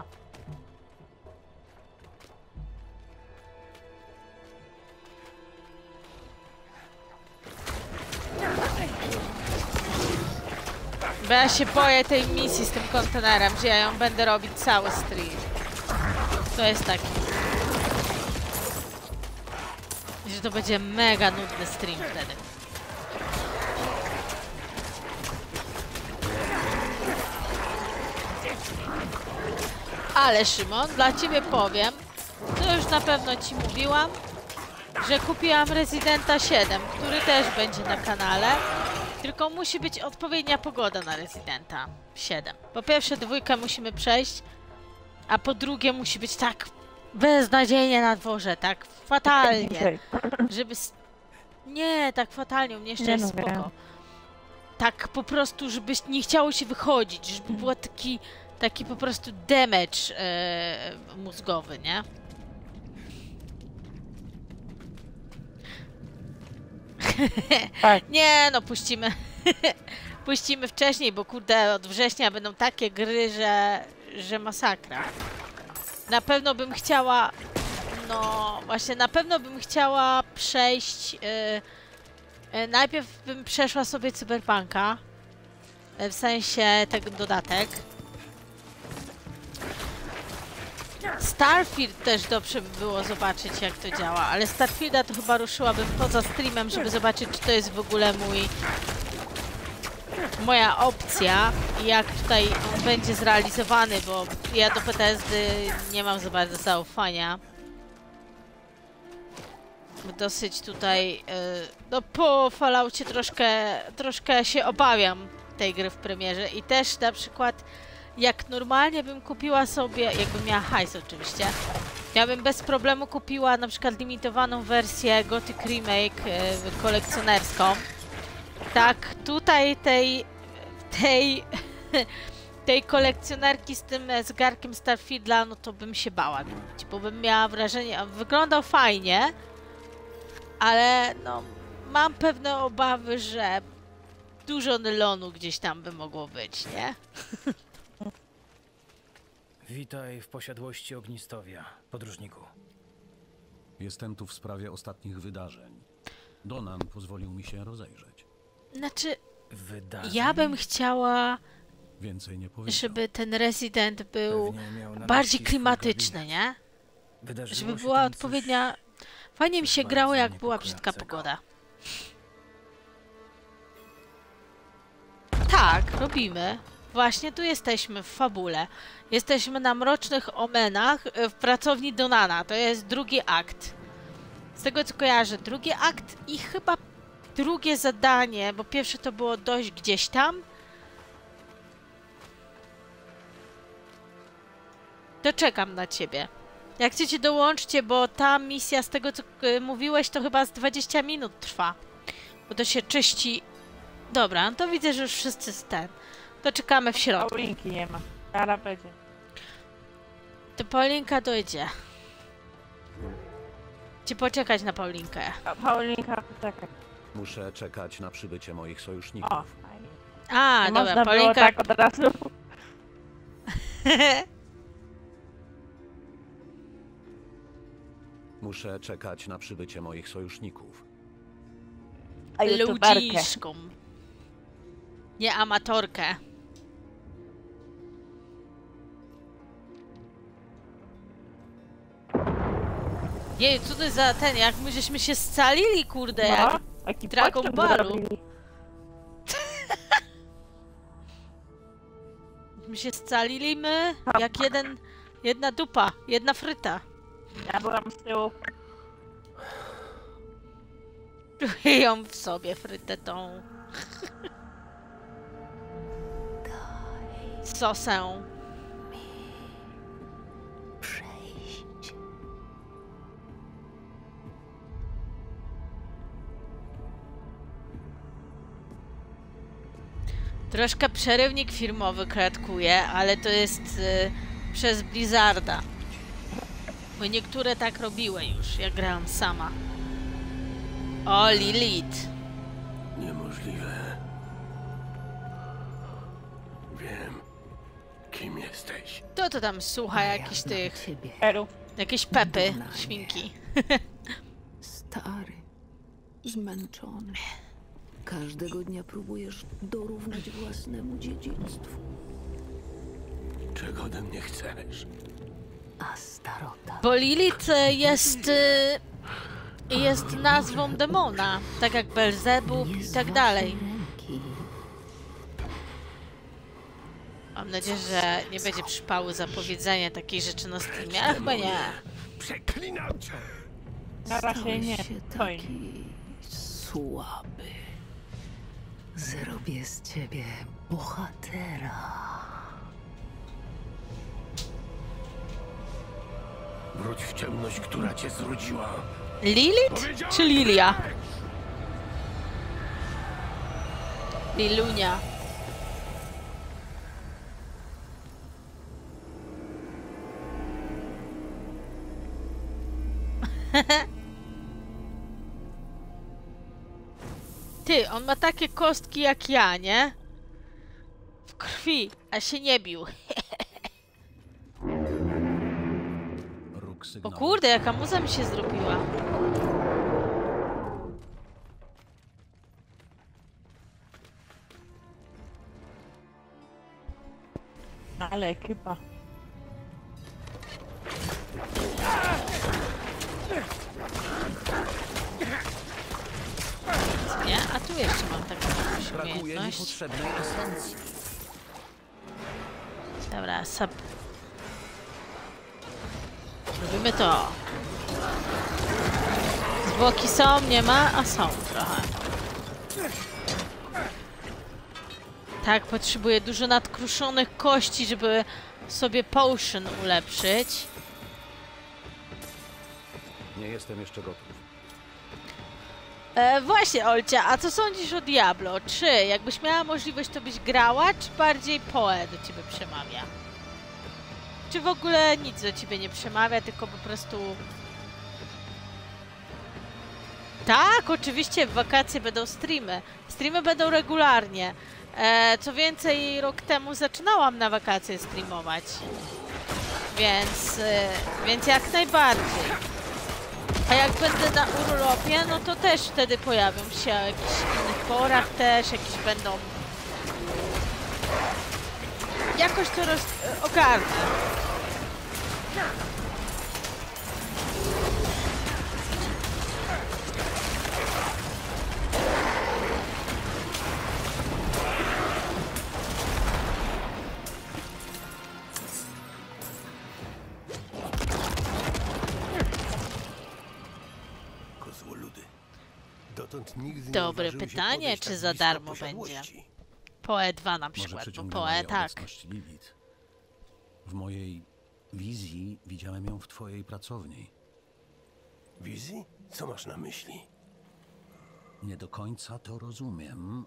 S1: Bo ja się boję tej misji z tym kontenerem, że ja ją będę robić cały stream. To jest taki... że to będzie mega nudny stream wtedy. Ale Szymon, dla ciebie powiem, to już na pewno ci mówiłam, że kupiłam Residenta 7, który też będzie na kanale. Tylko musi być odpowiednia pogoda na Residenta 7. Po pierwsze, 2 musimy przejść, a po drugie musi być tak beznadziejnie na dworze, tak fatalnie, żeby... Nie, tak fatalnie, u mnie jeszcze jest spoko. Tak po prostu, żeby nie chciało się wychodzić, żeby był taki po prostu damage mózgowy, nie?
S2: Tak.
S1: Nie, no puścimy. Puścimy wcześniej, bo kurde, od września będą takie gry, że masakra. Na pewno bym chciała... No, właśnie, na pewno bym chciała przejść... najpierw bym przeszła sobie Cyberpunka. W sensie ten dodatek. Starfield też dobrze by było zobaczyć, jak to działa, ale Starfielda to chyba ruszyłabym poza streamem, żeby zobaczyć, czy to jest w ogóle moja opcja i jak tutaj on będzie zrealizowany, bo ja do PTSD nie mam za bardzo zaufania. Dosyć tutaj, no po Falloutie troszkę się obawiam tej gry w premierze i też na przykład jak normalnie bym kupiła sobie, jakbym miała hajs oczywiście, ja bym bez problemu kupiła na przykład limitowaną wersję Gothic Remake kolekcjonerską. Tak, tutaj tej kolekcjonerki z tym zegarkiem Starfielda, no to bym się bała kupić, bo bym miała wrażenie, wyglądał fajnie, ale no mam pewne obawy, że dużo nylonu gdzieś tam by mogło być, nie?
S10: Witaj w posiadłości Ognistowia, podróżniku.
S6: Jestem tu w sprawie ostatnich wydarzeń. Donan pozwolił mi się rozejrzeć.
S1: Znaczy,
S10: Wydarzeń?
S1: ja bym chciała,
S6: Więcej nie powiedział.
S1: żeby ten Resident był
S10: Pewnie miał na
S1: bardziej
S10: myśli
S1: klimatyczny,
S10: swój
S1: nie?
S10: Wydarzyło
S1: Żeby
S10: się
S1: była
S10: tam
S1: odpowiednia... Fajnie mi
S10: coś
S1: się grało,
S10: bardzo
S1: jak była brzydka
S10: niepokojącego.
S1: pogoda. Tak, robimy. Właśnie tu jesteśmy, w fabule. Jesteśmy na Mrocznych Omenach w pracowni Donana. To jest drugi akt. Z tego co kojarzę, drugi akt i chyba drugie zadanie, bo pierwsze to było dojść gdzieś tam. To czekam na ciebie. Jak chcecie, dołączcie, bo ta misja, z tego co mówiłeś, to chyba z 20 minut trwa. Bo to się czyści... Dobra, no to widzę, że już wszyscy z ten. To czekamy w środku.
S2: Paulinki nie ma. Zaraz będzie.
S1: To Paulinka dojdzie. Ci poczekać na Paulinkę.
S2: A Paulinka, poczekaj.
S6: Muszę czekać na przybycie moich sojuszników.
S2: O, fajnie.
S1: A,
S2: Nie
S1: dobra,
S2: można było
S1: Paulinka...
S2: tak od razu.
S6: Muszę czekać na przybycie moich sojuszników.
S2: A youtuberkę.
S1: Ludziszką. Nie amatorkę. Jej, co to jest za ten, jak my żeśmy się scalili, kurde, jak
S2: No, taki
S1: Dragon
S2: pociąg
S1: Ballu.
S2: zrobili.
S1: My się scaliliśmy jak jedna dupa, jedna fryta.
S2: Ja byłam z tyłu.
S1: Czuję ją w sobie, frytę tą. Sosę. Troszkę przerywnik firmowy kratkuje, ale to jest przez Blizzarda. Bo niektóre tak robiły już, jak grałam sama. O, Lilith.
S4: Niemożliwe. Wiem, kim jesteś.
S1: To tam słucha jakichś tych...
S2: Eru.
S1: Jakieś Pepy, świnki.
S9: Stary, zmęczony. Każdego dnia próbujesz dorównać własnemu dziedzictwu.
S4: Czego ode mnie chcesz?
S9: A starota...
S1: Bo Lilith jest nazwą demona, tak jak Belzebub i tak dalej. Mam nadzieję, że nie będzie przypału za powiedzenie takiej rzeczy na streamie, ale chyba nie.
S4: Przeklinam cię!
S2: Na razie nie.
S9: Taki słaby. Zrobię z ciebie bohatera.
S4: Wróć w ciemność, która cię zrudziła.
S1: Lilith czy Lilia? Lilunia. Ty, on ma takie kostki jak ja, nie? W krwi, a się nie bił. O kurde, jaka muza mi się zrobiła.
S2: Ale ekipa.
S1: Nie? A tu jeszcze mam taką jakąś
S10: Brakuje
S1: umiejętność.
S10: niepotrzebnej esencji.
S1: Dobra, robimy to. Zwłoki są, nie ma, a są trochę. Tak, potrzebuję dużo nadkruszonych kości, żeby sobie potion ulepszyć.
S6: Nie jestem jeszcze gotów.
S1: Właśnie, Olcia, a co sądzisz o Diablo? Czy jakbyś miała możliwość, to byś grała, czy bardziej Poe do ciebie przemawia? Czy w ogóle nic do ciebie nie przemawia, tylko po prostu... Tak, oczywiście w wakacje będą streamy. Streamy będą regularnie. Co więcej, rok temu zaczynałam na wakacje streamować. Więc jak najbardziej. A jak będę na urlopie, no to też wtedy pojawią się o jakichś innych porach też, jakieś będą... Jakoś to ogarnę. Dobre pytanie, czy za darmo będzie. Poe 2 na przykład, bo Poe tak.
S6: Lilith. W mojej wizji widziałem ją w twojej pracowni.
S4: Wizji? Co masz na myśli?
S6: Nie do końca to rozumiem,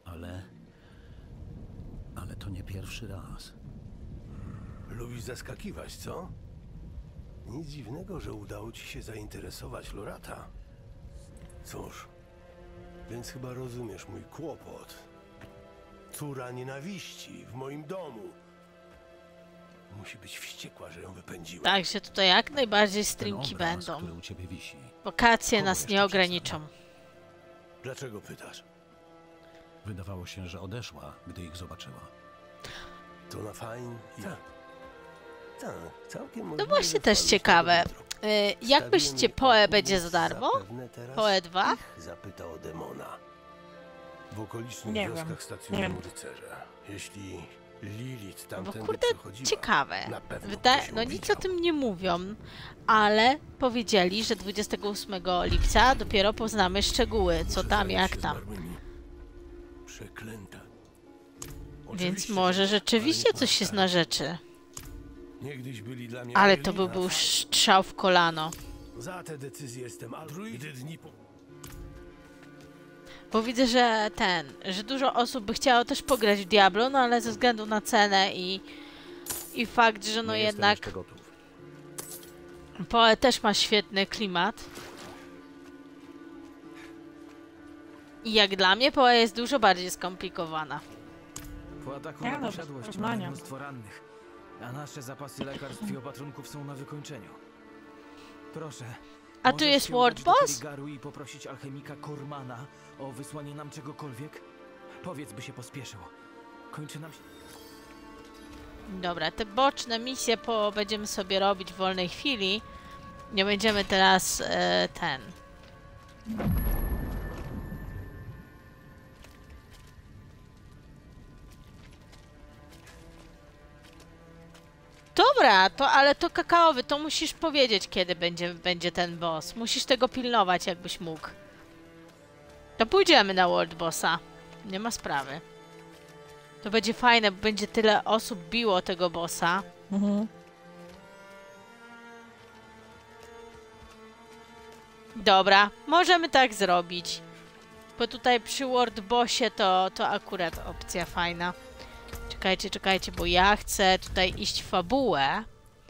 S6: ale to nie pierwszy raz.
S4: Lubisz zaskakiwać, co? Nic dziwnego, że udało ci się zainteresować Lorata. Cóż, więc chyba rozumiesz mój kłopot. Córa nienawiści w moim domu. Musi być wściekła, że ją wypędziłem.
S1: Także tutaj jak najbardziej streamki będą. Wakacje nas nie ograniczą.
S4: Dlaczego pytasz?
S6: Wydawało się, że odeszła, gdy ich zobaczyła.
S4: To na fajn. Tak, całkiem.
S1: No właśnie też ciekawe. Jak myślicie, Poe będzie za darmo? Poe 2?
S4: Zapytał o demona. W okolicznych
S2: Nie
S4: wioskach
S2: wiem.
S4: stacjonują rycerze. Jeśli Lilith
S1: Bo
S4: tamtędy
S1: kurde,
S4: przechodziła,
S1: ciekawe.
S4: na pewno ktoś ją
S1: No nic
S4: widział.
S1: o tym nie mówią, ale powiedzieli, że 28 lipca dopiero poznamy szczegóły, co tam, jak tam.
S4: Przeklęta.
S1: Więc może rzeczywiście coś jest na rzeczy.
S4: Niegdyś byli dla mnie
S1: Ale to by był strzał w kolano.
S4: Za te decyzje jestem gdy dni po...
S1: Bo widzę, że że dużo osób by chciało też pograć w Diablo, no ale ze względu na cenę i fakt, że no jednak Poe też ma świetny klimat. I jak dla mnie Poe jest dużo bardziej skomplikowana.
S10: Po ataku na posiadłość mamy mnóstwo rannych, a nasze zapasy lekarstw i opatrunków są na wykończeniu. Proszę.
S1: A tu jest World Boss?
S10: I poprosić alchemika Kormana o wysłanie nam czegokolwiek? Powiedz, by się pospieszył. Kończy nam się...
S1: Dobra, te boczne misje będziemy sobie robić w wolnej chwili. Nie będziemy teraz Dobra, ale to kakaowy, to musisz powiedzieć, kiedy będzie ten boss. Musisz tego pilnować, jakbyś mógł. To pójdziemy na World Bossa. Nie ma sprawy. To będzie fajne, bo będzie tyle osób biło tego bossa. Dobra, możemy tak zrobić. Bo tutaj przy World Bossie to akurat opcja fajna. Czekajcie, bo ja chcę tutaj iść w fabułę.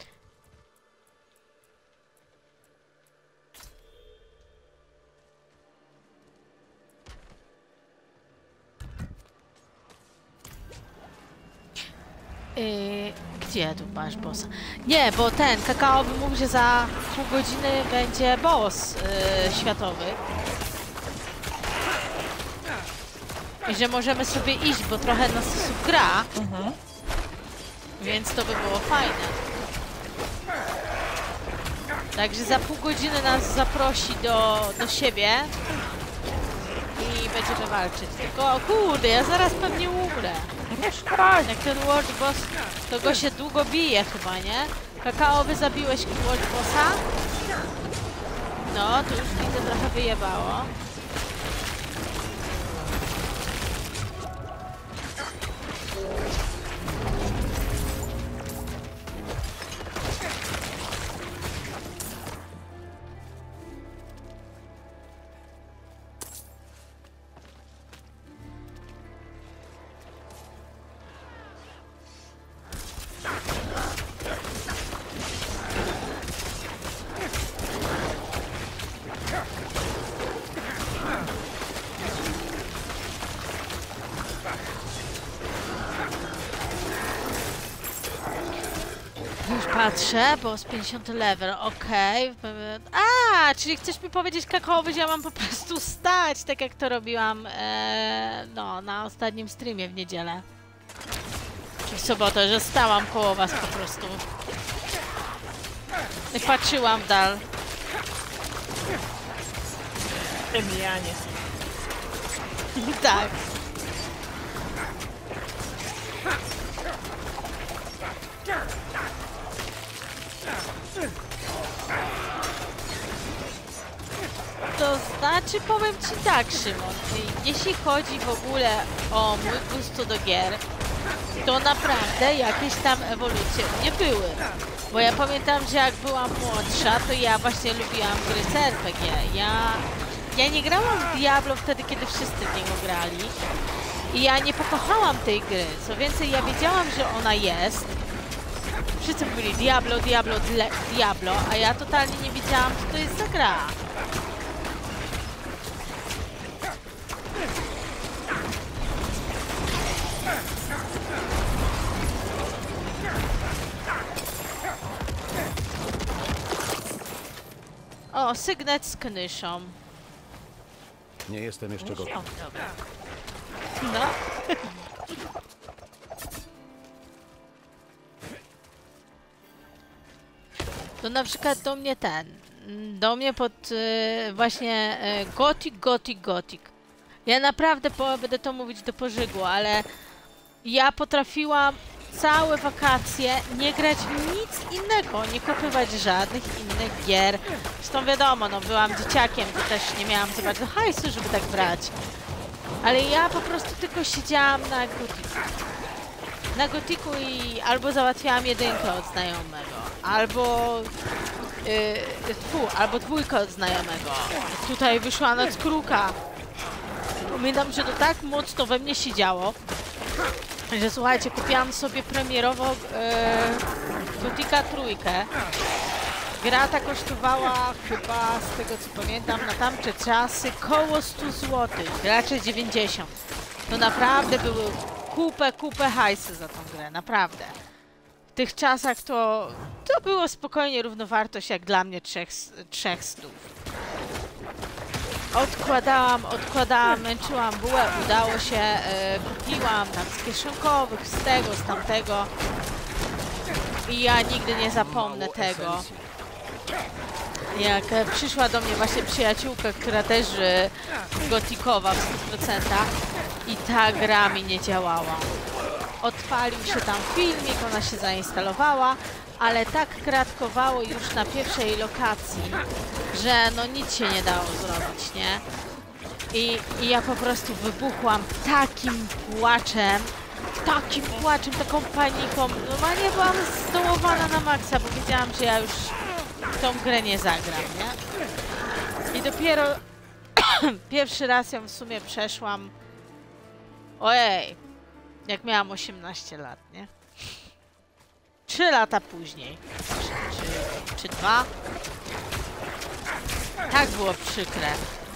S1: Gdzie tu masz bossa? Nie, bo ten kakaowy mówi, że za pół godziny będzie boss światowy. I że możemy sobie iść, bo trochę nas osób gra. Więc to by było fajne. Także za pół godziny nas zaprosi do siebie. I będziemy walczyć. Tylko kurde, ja zaraz pewnie umrę. Jak ten World Boss, to go się długo bije chyba, nie? Kakaowy, zabiłeś World Bossa? No, to już widzę, trochę wyjebało. Patrzę, bo z 50 level, okej. Czyli chcesz mi powiedzieć, kakaowy, że ja mam po prostu stać, tak jak to robiłam no, na ostatnim streamie w niedzielę. Czy w sobotę, że stałam koło was po prostu. I patrzyłam w dal.
S2: Emianie.
S1: Tak. To znaczy, powiem ci tak, Szymon, jeśli chodzi w ogóle o mój gusto do gier, to naprawdę jakieś tam ewolucje u mnie były. Bo ja pamiętam, że jak byłam młodsza, to ja właśnie lubiłam gry z RPG. Ja nie grałam w Diablo wtedy, kiedy wszyscy w niego grali. I ja nie pokochałam tej gry. Co więcej, ja wiedziałam, że ona jest. Wszyscy mówili Diablo, Diablo, Diablo, a ja totalnie nie wiedziałam, co to jest za gra. O, sygnet z knyszą.
S6: Nie jestem jeszcze gotów.
S1: No. To na przykład do mnie pod właśnie Gothic. Ja naprawdę będę to mówić do pożygu, ale ja potrafiłam całe wakacje nie grać w nic innego, nie kupować żadnych innych gier. Zresztą wiadomo, no byłam dzieciakiem, to też nie miałam za bardzo hajsu, żeby tak brać. Ale ja po prostu tylko siedziałam na Gothicu. Na Gothicu i albo załatwiałam jedynkę od znajomego, albo albo dwójkę od znajomego. Tutaj wyszła Noc Kruka. Pamiętam, że to tak mocno we mnie siedziało, że słuchajcie, kupiłam sobie premierowo Gothica 3. Gra ta kosztowała chyba, z tego co pamiętam, na tamte czasy koło 100 zł, raczej 90. To naprawdę były kupę hajsy za tą grę, naprawdę. W tych czasach to było spokojnie równowartość jak dla mnie 300. Odkładałam, męczyłam bułę, udało się, kupiłam tam z kieszonkowych, z tego, z tamtego i ja nigdy nie zapomnę tego. Jak przyszła do mnie właśnie przyjaciółka, która też gotikowa w 100% i ta gra mi nie działała. Odpalił się tam filmik, ona się zainstalowała, ale tak kratkowało już na pierwszej lokacji, że no nic się nie dało zrobić, nie? I ja po prostu wybuchłam takim płaczem, taką paniką. Normalnie byłam zdołowana na maksa, bo wiedziałam, że ja już w tą grę nie zagram, nie? I dopiero pierwszy raz ją w sumie przeszłam, ojej, jak miałam 18 lat, nie? 3 lata później. Czy 2? Tak było przykre.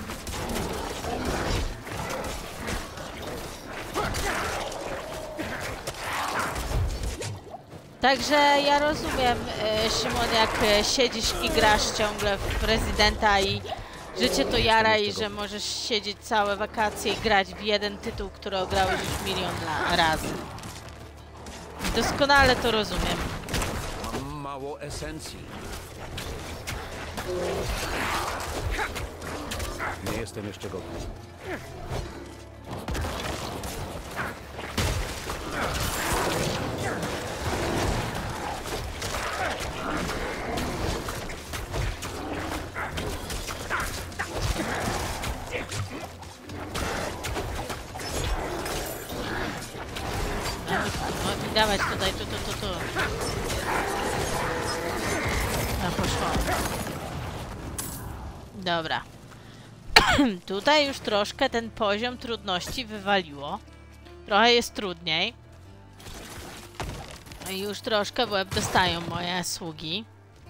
S1: Także ja rozumiem, Szymon, jak siedzisz i grasz ciągle w Residenta i że cię to jara i że możesz siedzieć całe wakacje i grać w jeden tytuł, który ograłeś już milion razy. Doskonale to rozumiem.
S6: Mam mało esencji. Nie jestem jeszcze gotów.
S1: Dawać tutaj, tu. No poszło. Dobra. Tutaj już troszkę ten poziom trudności wywaliło. Trochę jest trudniej. I już troszkę w łeb dostają moje sługi.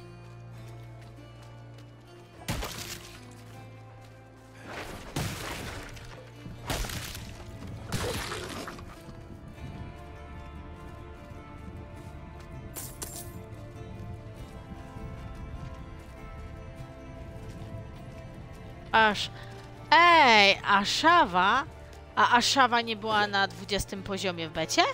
S1: Ej, a Ashawa nie była na 20 poziomie w becie?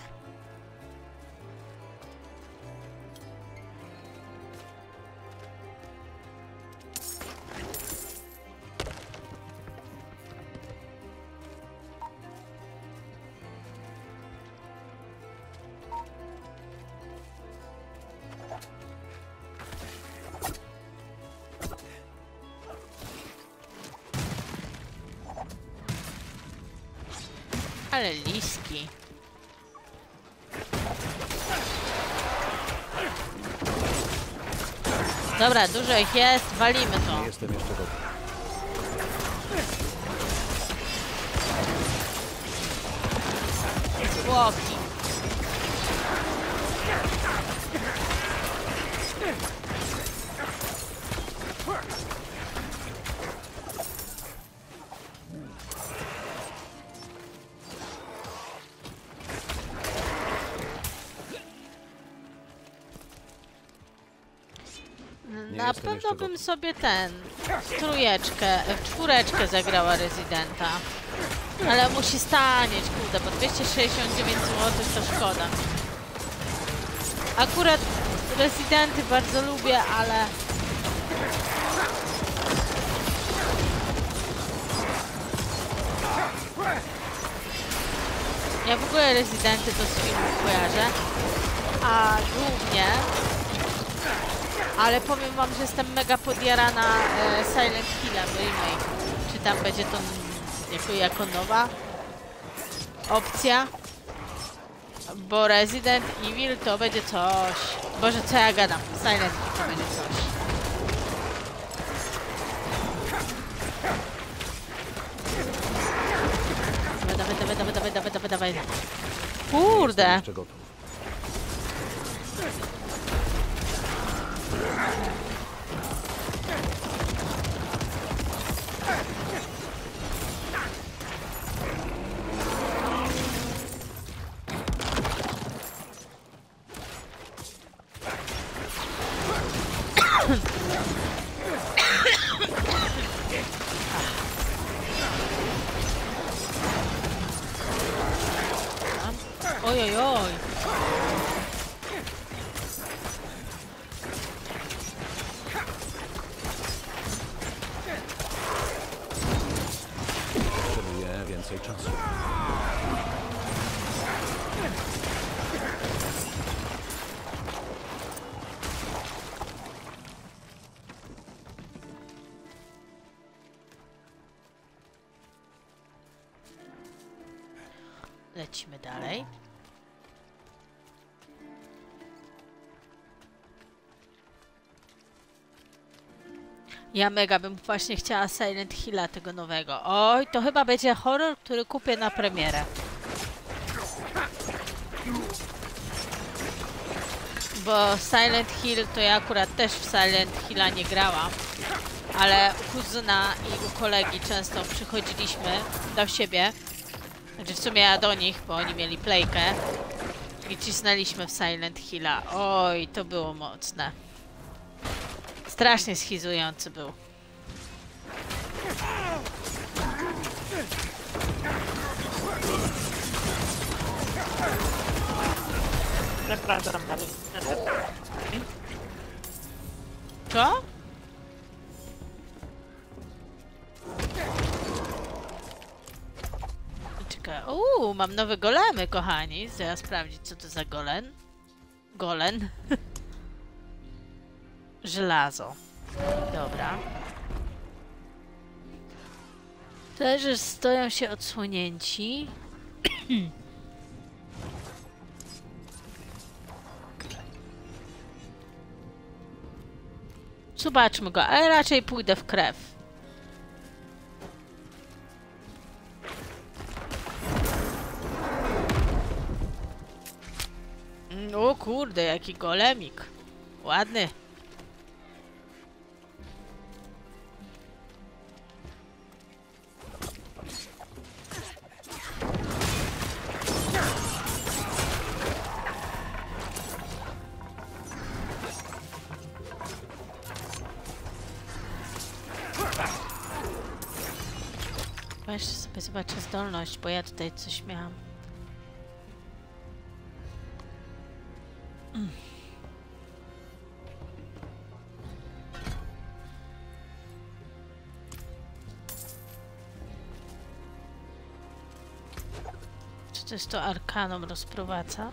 S1: Ale liski. Dobra, dużo ich jest, walimy to.
S6: Nie jestem jeszcze gotów.
S1: Zwłoki. Na pewno bym sobie czwóreczkę zagrała Residenta. Ale musi stanieć, kurde, bo 269 zł to szkoda. Akurat Residenty bardzo lubię, ale... Ja w ogóle Residenty to z filmów kojarzę, a głównie... Ale powiem wam, że jestem mega podjarana Silent Hillem remake. Czy tam będzie to jako nowa opcja? Bo Resident Evil to będzie coś. Boże, co ja gadam? Silent Hill to będzie coś. dawaj. Kurde!
S6: Jeszcze gotów.
S1: Oj, oj, oj.
S6: Potrzebuję więcej czasu.
S1: Lecimy dalej. Ja mega bym właśnie chciała Silent Hilla tego nowego. Oj, to chyba będzie horror, który kupię na premierę. Bo Silent Hill to ja akurat też w Silent Hilla nie grałam. Ale u kuzyna i u kolegi często przychodziliśmy do siebie. Znaczy w sumie ja do nich, bo oni mieli playkę. I cisnęliśmy w Silent Hilla. Oj, to było mocne. Strasznie schizujący był.
S2: Przepraszam, ale...
S1: Co? Czekaj. Mam nowe golemy, kochani. Zaraz sprawdzić, co to za golen. Golen. Żelazo. Dobra. Też że stoją się odsłonięci. Zobaczmy go, ale raczej pójdę w krew. O kurde, jaki golemik. Ładny. Jeszcze sobie zobaczę zdolność, bo ja tutaj coś miałam. Czy to jest to arkanom rozprowadza?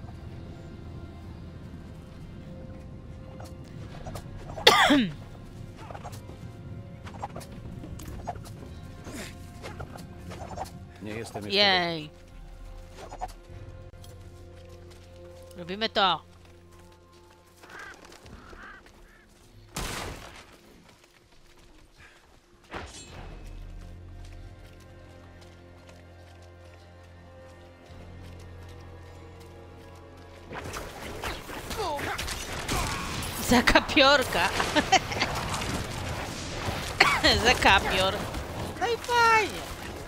S6: Nie jestem jeszcze.
S1: Jej! Robimy to! Zakapiorka! Zakapior! No i fajnie!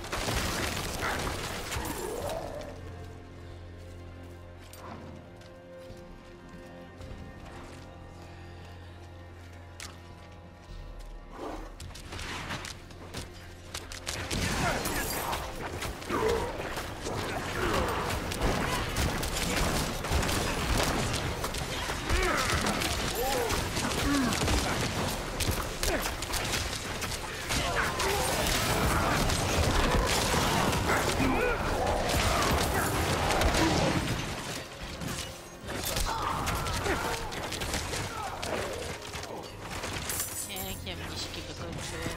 S1: Jakie mniszki wykończyły.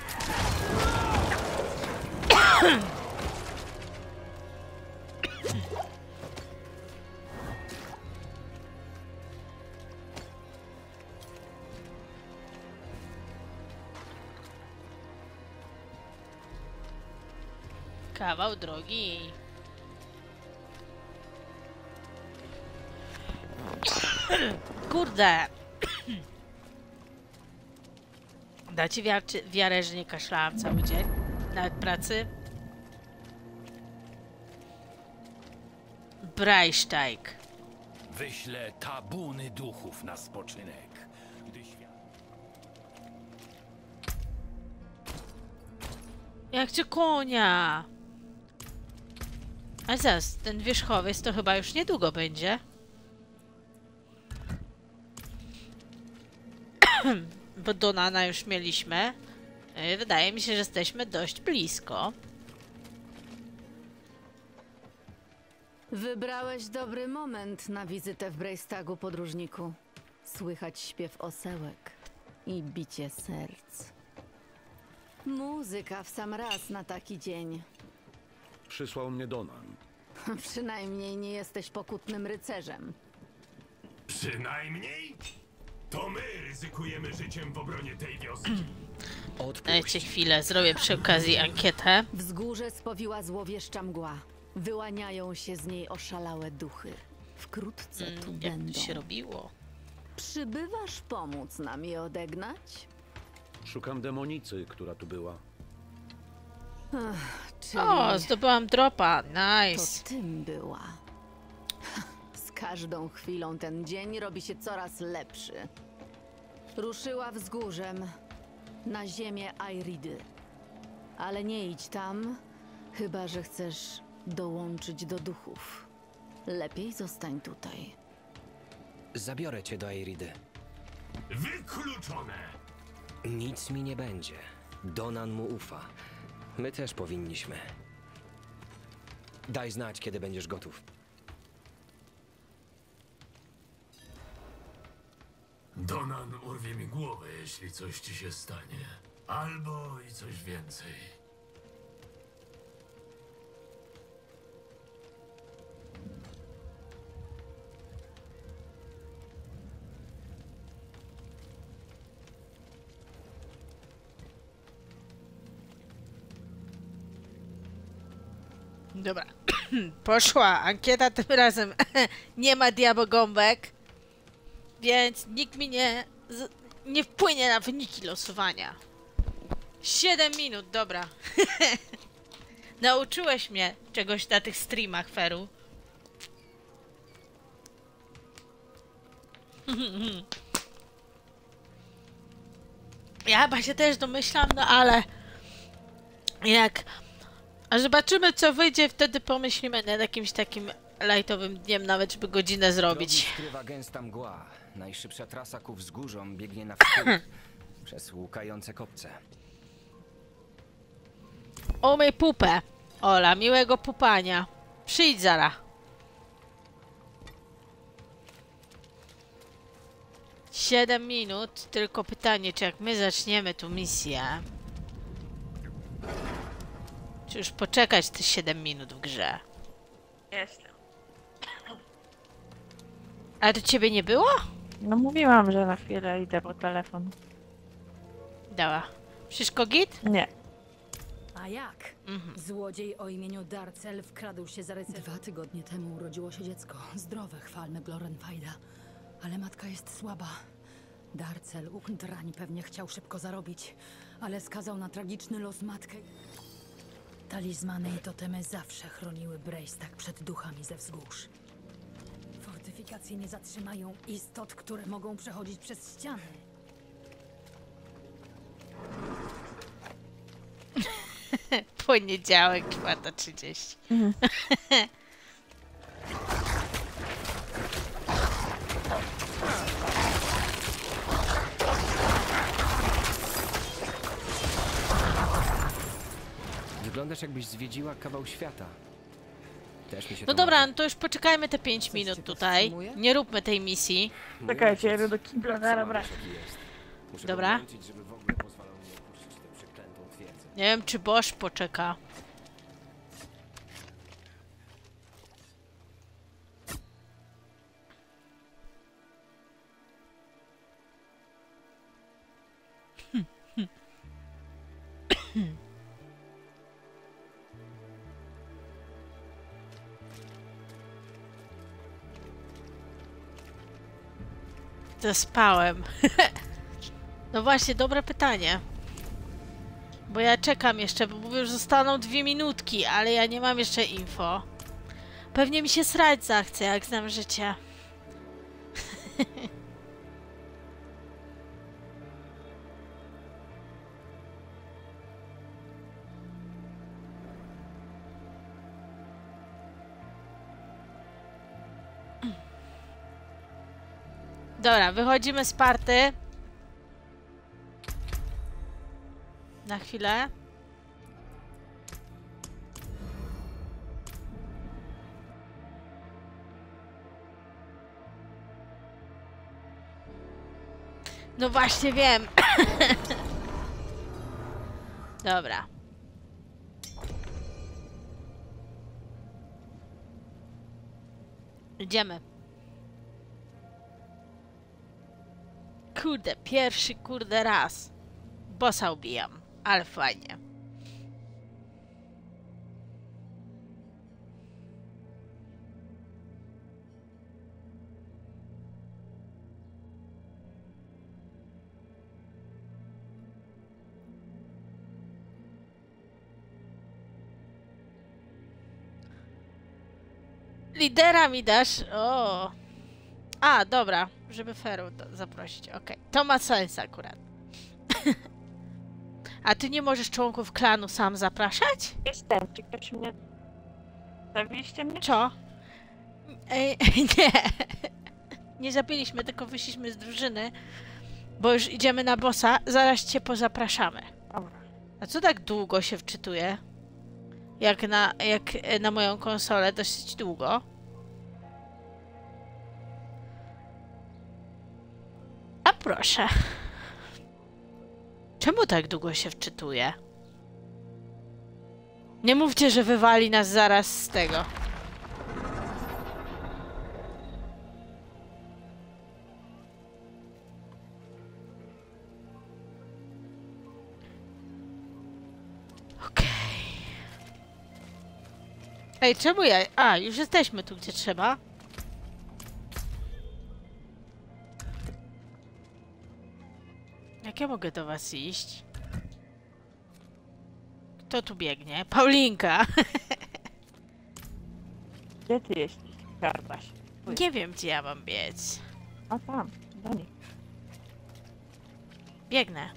S1: Kawał drogi. Kurde. Dacie wiarę, że nie kaszlałam cały dzień? Nawet pracy? Brajsztajk.
S8: Wyślę tabuny duchów na spoczynek. Gdy świat...
S1: Jak cię konia! A zaraz, ten wierzchowiec to chyba już niedługo będzie. Bo Donana już mieliśmy. Wydaje mi się, że jesteśmy dość blisko.
S11: Wybrałeś dobry moment na wizytę w Brejstagu, podróżniku. Słychać śpiew osełek i bicie serc. Muzyka w sam raz na taki dzień.
S6: Przysłał mnie Donan.
S11: Przynajmniej nie jesteś pokutnym rycerzem.
S5: Przynajmniej? To my ryzykujemy życiem w obronie tej wioski.
S1: Dajcie chwilę, zrobię przy okazji ankietę.
S11: Wzgórze spowiła złowieszcza mgła. Wyłaniają się z niej oszalałe duchy. Wkrótce tu
S1: Jak
S11: będą.
S1: to się robiło?
S11: Przybywasz pomóc nam je odegnać?
S6: Szukam demonicy, która tu była.
S11: Czyli
S1: O, zdobyłam dropa. Nice.
S11: to tym była. Z każdą chwilą ten dzień robi się coraz lepszy. Ruszyła wzgórzem na ziemię Airidy. Ale nie idź tam, chyba że chcesz dołączyć do duchów. Lepiej zostań tutaj.
S12: Zabiorę cię do Airidy.
S5: Wykluczone!
S12: Nic mi nie będzie. Donan mu ufa. My też powinniśmy. Daj znać, kiedy będziesz gotów.
S5: Donan urwie mi głowę, jeśli coś ci się stanie. Albo i coś więcej.
S1: Dobra. Poszła ankieta, tym razem nie ma diabogąbek, więc nikt mi nie wpłynie na wyniki losowania. 7 minut, dobra. Nauczyłeś mnie czegoś na tych streamach, Feru. Ja chyba się też domyślam, no ale jak... A zobaczymy, co wyjdzie, wtedy pomyślimy nad jakimś takim lightowym dniem, nawet żeby godzinę zrobić.
S12: Drogi skrywa gęsta mgła. Najszybsza trasa ku wzgórzom biegnie na wschód, przez łukające kopce.
S1: Umyj pupę. Ola, miłego pupania. Przyjdź zara. Siedem minut, tylko pytanie, czy jak my zaczniemy tu misję, czy już poczekać te 7 minut w grze?
S2: Jestem.
S1: Ale to ciebie nie było?
S2: No mówiłam, że na chwilę idę po telefon.
S1: Dała. Wszystko git?
S2: Nie.
S13: A jak? Złodziej o imieniu Darcel wkradł się za rycerzem. 2 tygodnie temu urodziło się dziecko. Zdrowe, chwalmy Glorenfajda. Ale matka jest słaba. Darcel, drań, pewnie chciał szybko zarobić, ale skazał na tragiczny los matkę. Talizmany i totemy zawsze chroniły Brejstak przed duchami ze wzgórz. Fortyfikacje nie zatrzymają istot, które mogą przechodzić przez ściany.
S1: Poniedziałek, 4:30.
S12: Wyglądasz, jakbyś zwiedziła kawał świata. Też mi się
S1: No
S12: to
S1: dobra,
S12: marzy.
S1: no to już poczekajmy te 5 minut tutaj. Nie róbmy tej misji.
S2: Czekajcie, jedę do kibla, dobra.
S12: Muszę
S1: Dobra.
S12: go włączyć, żeby w ogóle pozwalał mi opuścić tę przeklętą twierdzę.
S1: Nie wiem, czy Bosch poczeka. Zaspałem. No właśnie, dobre pytanie. Bo ja czekam jeszcze, bo mówię, że zostaną 2 minutki, ale ja nie mam jeszcze info. Pewnie mi się srać zachce, jak znam życie. Dobra, wychodzimy z party. Na chwilę. No właśnie wiem. Dobra. Idziemy. Kurde, pierwszy kurde raz. Bossa ubijam, ale fajnie. Lidera mi dasz? O. A, dobra, żeby Feru zaprosić. Okej, to ma sens akurat. A ty nie możesz członków klanu sam zapraszać?
S2: Jestem, czy ktoś mnie... Zabiliście mnie?
S1: Co? Nie. Nie zabiliśmy, tylko wyszliśmy z drużyny, bo już idziemy na bossa. Zaraz cię pozapraszamy.
S2: Dobra.
S1: A co tak długo się wczytuje? Jak na moją konsolę, dosyć długo. A proszę. Czemu tak długo się wczytuje? Nie mówcie, że wywali nas zaraz z tego. Okej. Ej, czemu ja... A, już jesteśmy tu, gdzie trzeba. Jak ja mogę do was iść? Kto tu biegnie? Paulinka!
S2: Gdzie ty jesteś, Karbaś?
S1: Nie wiem, gdzie ja mam biec.
S2: A tam, do nich.
S1: Biegnę.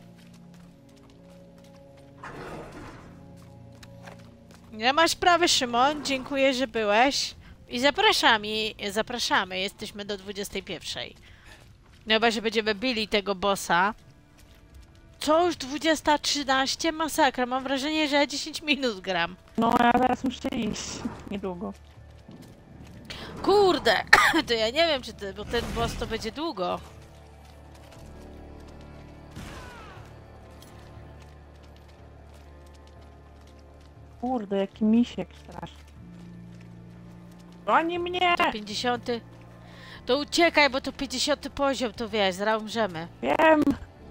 S1: Nie masz sprawy, Szymon. Dziękuję, że byłeś. I zapraszamy. Jesteśmy do 21. Chyba, że będziemy bili tego bossa. Co, już 20:13? Masakra. Mam wrażenie, że ja 10 minut gram.
S2: No, ja zaraz muszę iść. Niedługo.
S1: Kurde! To ja nie wiem, czy bo ten boss to będzie długo.
S2: Kurde, jaki misiek straszny. Goni mnie!
S1: To 50. To uciekaj, bo to 50 poziom, to wiesz, zaraz umrzemy.
S2: Wiem!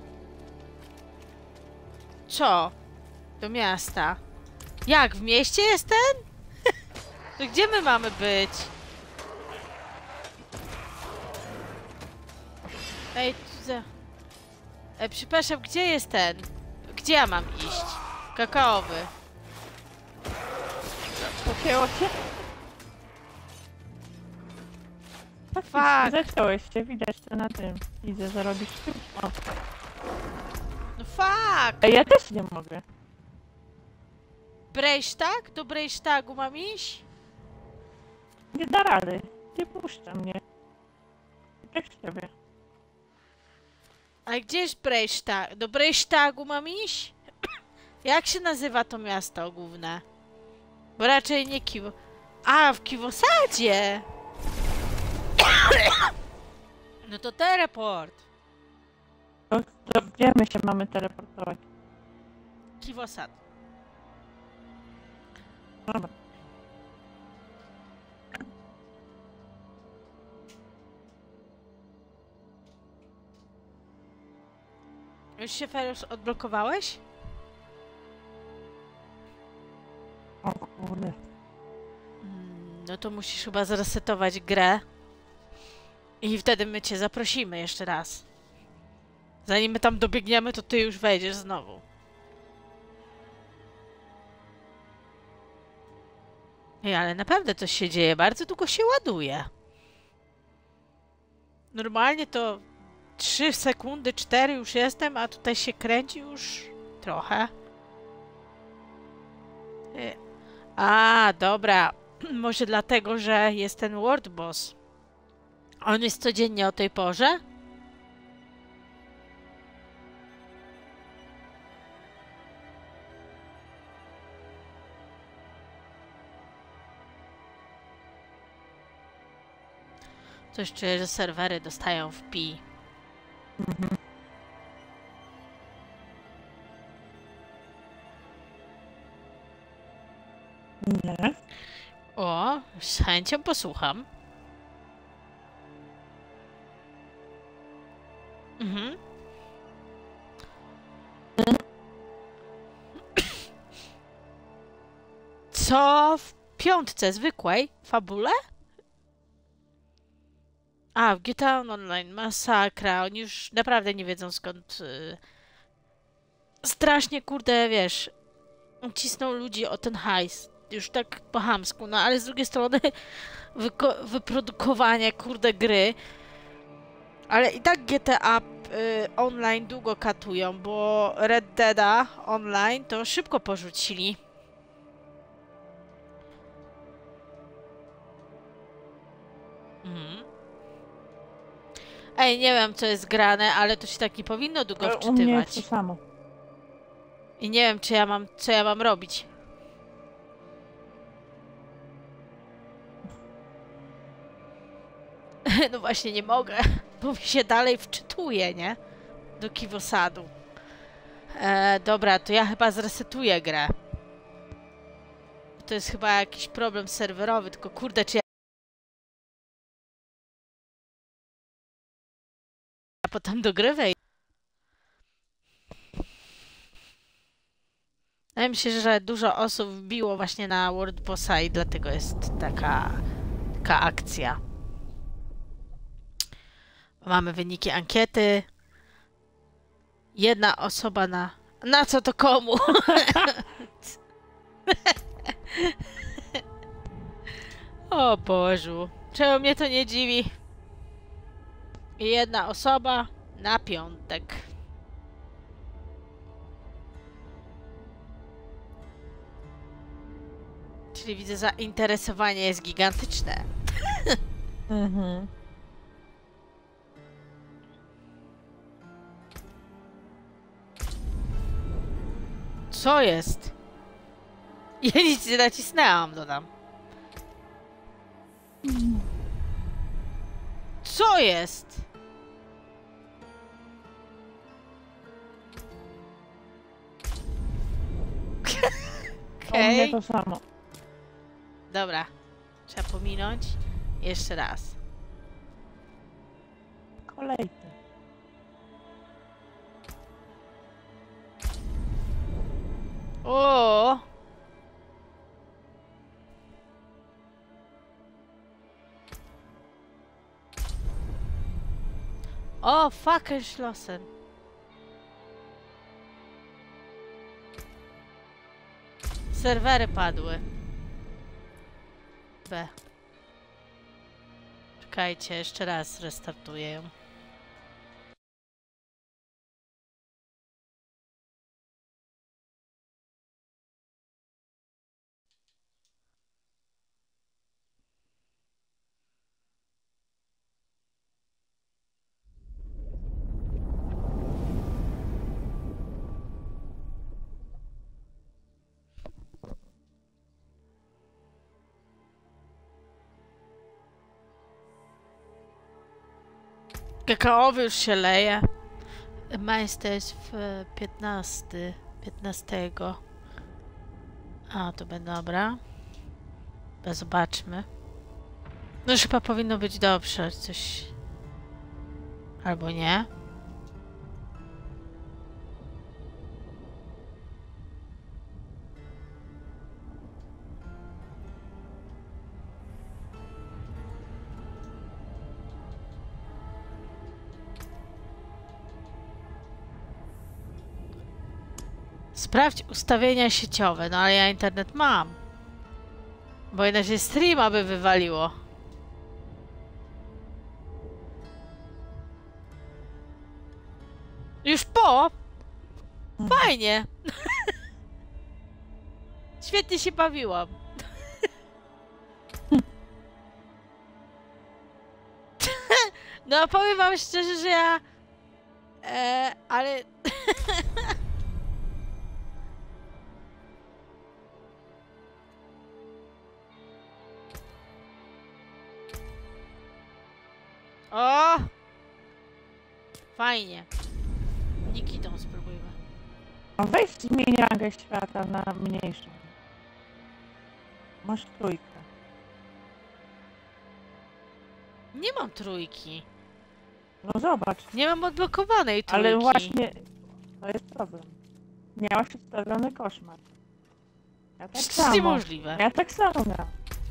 S1: Co? Do miasta. Jak? W mieście jest ten? To gdzie my mamy być? Ej, przepraszam, gdzie jest ten? Gdzie ja mam iść? Kakaowy.
S2: Pokięło cię?
S1: Fuck.
S2: Zaciąłeś się, widać to na tym. Widzę, że robisz o.
S1: No fuck!
S2: Ej, ja też nie mogę.
S1: Brejsztag? Do Brejsztagu mam iść?
S2: Nie da rady. Nie puszcza mnie. Jak ciebie.
S1: A gdzie jest Brejsztag? Do Brejsztagu mam iść? Jak się nazywa to miasto główne? Bo raczej nie Kiwo... A, w Kiwosadzie! No to teleport.
S2: To gdzie my się mamy teleportować?
S1: Kiwosad.
S2: Dobra.
S1: Już się Ferus odblokowałeś?
S2: O kurde.
S1: No to musisz chyba zresetować grę. I wtedy my cię zaprosimy jeszcze raz. Zanim my tam dobiegniemy, to ty już wejdziesz znowu. Ej, ale naprawdę coś się dzieje. Bardzo długo się ładuje. Normalnie to 3 sekundy, 4 już jestem, a tutaj się kręci już trochę. A, dobra. Może dlatego, że jest ten World Boss. On jest codziennie o tej porze? Coś czuję, że serwery dostają w pi.
S2: Nie.
S1: O, z chęcią posłucham. Mhm. Co w piątce zwykłej fabule? A, w GTA Online, masakra. Oni już naprawdę nie wiedzą skąd... Strasznie, kurde, wiesz, cisną ludzi o ten hajs. Już tak po chamsku, no ale z drugiej strony wyprodukowanie, kurde, gry. Ale i tak GTA Online długo katują, bo Red Deada Online to szybko porzucili. Ej, nie wiem, co jest grane, ale to się tak nie powinno długo wczytywać.
S2: U mnie jest to samo.
S1: I nie wiem, co ja mam robić. No właśnie, nie mogę, bo mi się dalej wczytuje, nie? Do Kiwosadu. Dobra, to ja chyba zresetuję grę. To jest chyba jakiś problem serwerowy, tylko kurde, czy ja potem do gry wejdę. Wydaje mi się, że dużo osób wbiło właśnie na World Bossa i dlatego jest taka akcja. Mamy wyniki ankiety. Jedna osoba na... Na co to komu? O Bożu. Czemu mnie to nie dziwi? Jedna osoba na piątek. Czyli widzę, zainteresowanie jest gigantyczne.
S2: Mhm.
S1: Co jest? Ja nic nie nacisnęłam, dodam. Co jest?
S2: U mnie to samo.
S1: Dobra. Trzeba pominąć. Jeszcze raz.
S2: Kolejny.
S1: O! O, fucking Schlossen. Serwery padły. B. Czekajcie, jeszcze raz restartuję ją. Kakaowy już się leje. Majster jest w 15. A, to będzie dobra. Zobaczmy. No już chyba powinno być dobrze. Coś... Albo nie. Sprawdź ustawienia sieciowe. No ale ja internet mam. Bo inaczej streama by wywaliło. Już po? Fajnie. Świetnie się bawiłam. No powiem wam szczerze, że ja... ale... O! Fajnie. Nikitą spróbujmy.
S2: Weź zmień rangę świata na mniejszą. Masz trójkę.
S1: Nie mam trójki.
S2: No zobacz.
S1: Nie mam odblokowanej trójki.
S2: Ale właśnie to jest problem. Miałaś ustawiony koszmar. Ja tak samo.
S1: To jest niemożliwe.
S2: Ja tak samo miałam.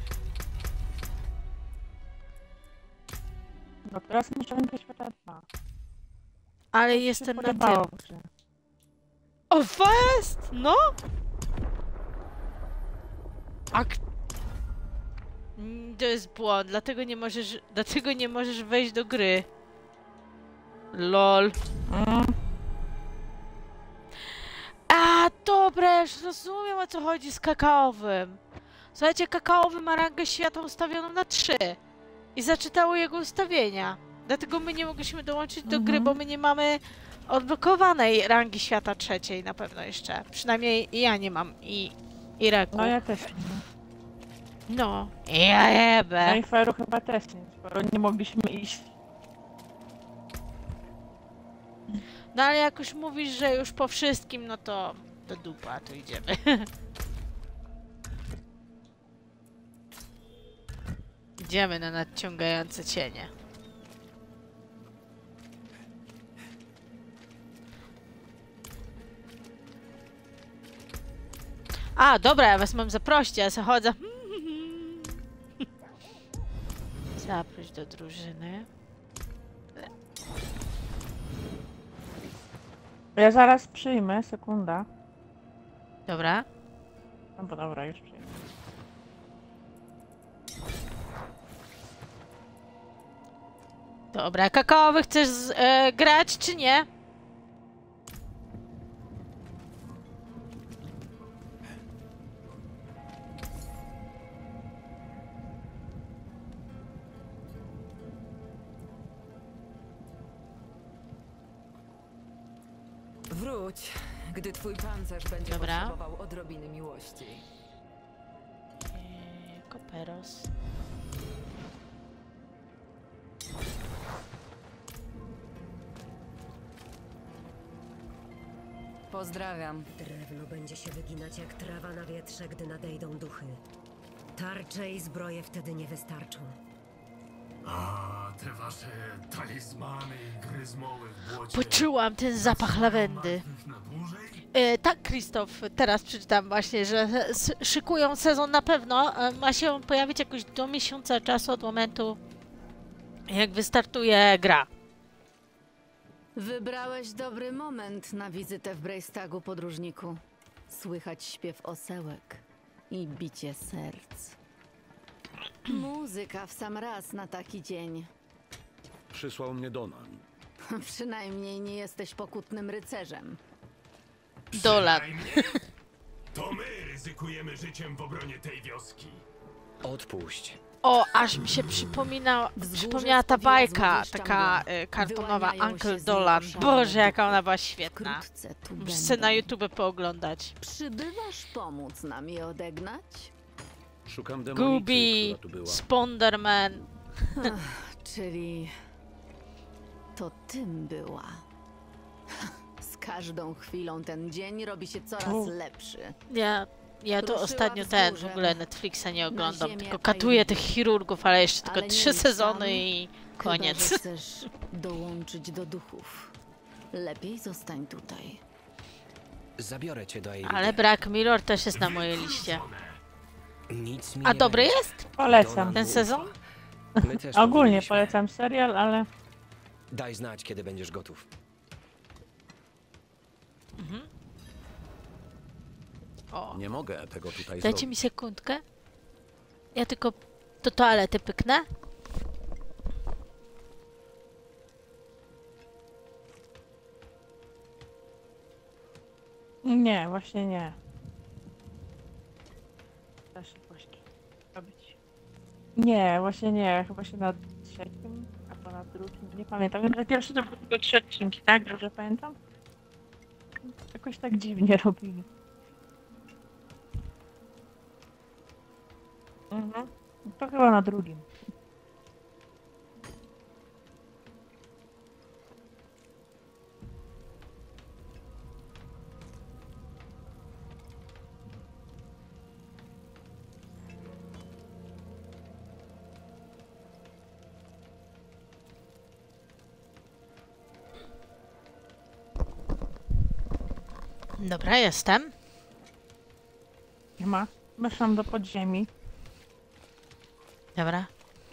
S2: No teraz masz rangę świata 2.
S1: Ale jestem na tym.
S2: Się.
S1: O, fest! No! To jest błąd, dlatego nie możesz wejść do gry. LOL. A, dobra, już rozumiem, o co chodzi z kakaowym. Słuchajcie, kakaowy ma rangę świata ustawioną na 3. I zaczytało jego ustawienia. Dlatego my nie mogliśmy dołączyć do gry, bo my nie mamy odblokowanej rangi świata 3 na pewno jeszcze. Przynajmniej ja nie mam i Reku.
S2: No ja też nie.
S1: No, ja jebę.
S2: No i Feru chyba też nie, skoro nie mogliśmy iść.
S1: No ale jak już mówisz, że już po wszystkim, no to do dupa, to idziemy. Idziemy na nadciągające cienie. A, dobra, ja was mam zaprosić, ja se chodzę. Zaproś do drużyny.
S2: Ja zaraz przyjmę, sekunda.
S1: Dobra.
S2: No bo dobra, już przyjmę.
S1: Dobra, kakaowy chcesz grać, czy nie?
S9: Wróć, gdy twój pancerz będzie potrzebował odrobiny miłości.
S1: Koperos.
S9: Pozdrawiam.
S14: Drewno będzie się wyginać jak trawa na wietrze, gdy nadejdą duchy. Tarcze i zbroje wtedy nie wystarczą.
S5: A te wasze talizmany i gryzmoły w błocie...
S1: Poczułam ten zapach lawendy. Tak, Krzysztof, teraz przeczytam właśnie, że szykują sezon na pewno. Ma się pojawić jakoś do miesiąca czasu od momentu, jak wystartuje gra.
S11: Wybrałeś dobry moment na wizytę w Brejstagu, podróżniku. Słychać śpiew osełek i bicie serc. Muzyka w sam raz na taki dzień.
S6: Przysłał mnie Donan.
S11: Przynajmniej nie jesteś pokutnym rycerzem.
S1: Dolan.
S5: To my ryzykujemy życiem w obronie tej wioski.
S12: Odpuść.
S1: O, aż mi się przypomniała ta bajka, taka kartonowa Uncle Dolan. Boże, jaka ona była świetna. Muszę sobie na YouTube pooglądać.
S11: Przybywasz pomóc nam je odegnać?
S6: Szukam demonicy,
S1: Gubi,
S6: która tu była.
S1: Sponderman.
S11: Czyli to tym była. Z każdą chwilą ten dzień robi się coraz lepszy.
S1: Ja to ostatnio w ogóle Netflixa nie oglądam, tylko katuję tych chirurgów, ale jeszcze tylko 3 sezony i koniec.
S11: Chyba, że chcesz dołączyć do duchów. Lepiej zostań tutaj.
S12: Zabiorę cię do Eiridy.
S1: Ale Black Mirror też jest na mojej liście.
S12: Nic mi
S1: A
S12: nie
S1: dobry
S12: będzie.
S1: jest?
S2: Polecam.
S1: Ten sezon?
S12: My też
S2: Ogólnie
S12: powinniśmy.
S2: polecam serial, ale...
S12: Daj znać, kiedy będziesz gotów.
S1: O.
S6: Nie mogę tego tutaj
S1: Dajcie
S6: zrobić.
S1: mi sekundkę. Ja tylko do toalety pyknę.
S2: Nie, właśnie nie. Da szybkości robić. Nie, właśnie nie. Chyba się na trzecim albo na drugim. Nie pamiętam. Wiem, że pierwszy to był tylko 3 odcinki, tak? Dobrze pamiętam? Jakoś tak dziwnie robili. Mhm. To chyba na drugim.
S1: Dobra, jestem.
S2: Nie ma. Weszłam do podziemi.
S1: Dobra.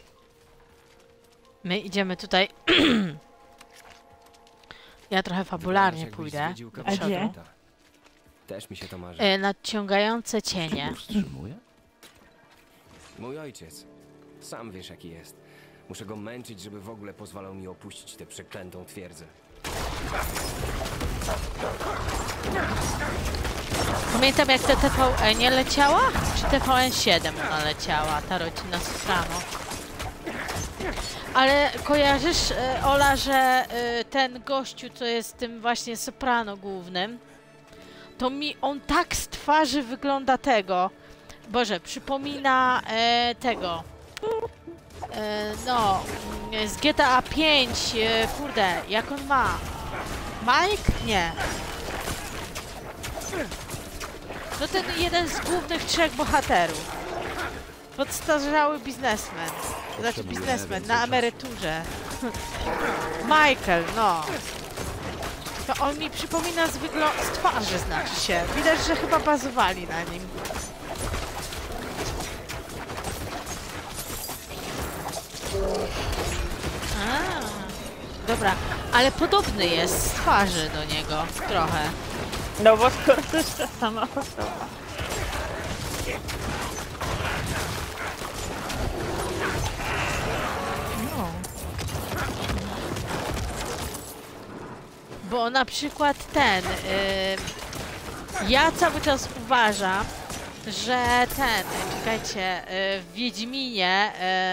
S1: My idziemy tutaj. Ja trochę fabularnie pójdę. Do
S2: A gdzie?
S1: przodu.
S12: Też mi się to marzy.
S1: Nadciągające cienie.
S6: Powstrzymuje?
S12: Mój ojciec. Sam wiesz, jaki jest. Muszę go męczyć, żeby w ogóle pozwalał mi opuścić tę przeklętą twierdzę.
S1: Pamiętam, jak ta TVN nie leciała? Czy TVN7 ona leciała, ta rodzina Soprano? Ale kojarzysz, Ola, że ten gościu, co jest tym właśnie Soprano głównym, to mi on tak z twarzy wygląda tego. Boże, przypomina tego. No, z GTA 5, kurde, jak on ma? Mike? Nie. No ten jeden z głównych 3 bohaterów. Podstarzały biznesmen. Znaczy biznesmen na emeryturze. Michael, no. To on mi przypomina z twarzy, znaczy się. Widać, że chyba bazowali na nim. Dobra, ale podobny jest z twarzy do niego, trochę.
S2: No bo skoro to jest ta sama osoba. No.
S1: Bo na przykład ten... ja cały czas uważam, że ten... Czekajcie, w Wiedźminie...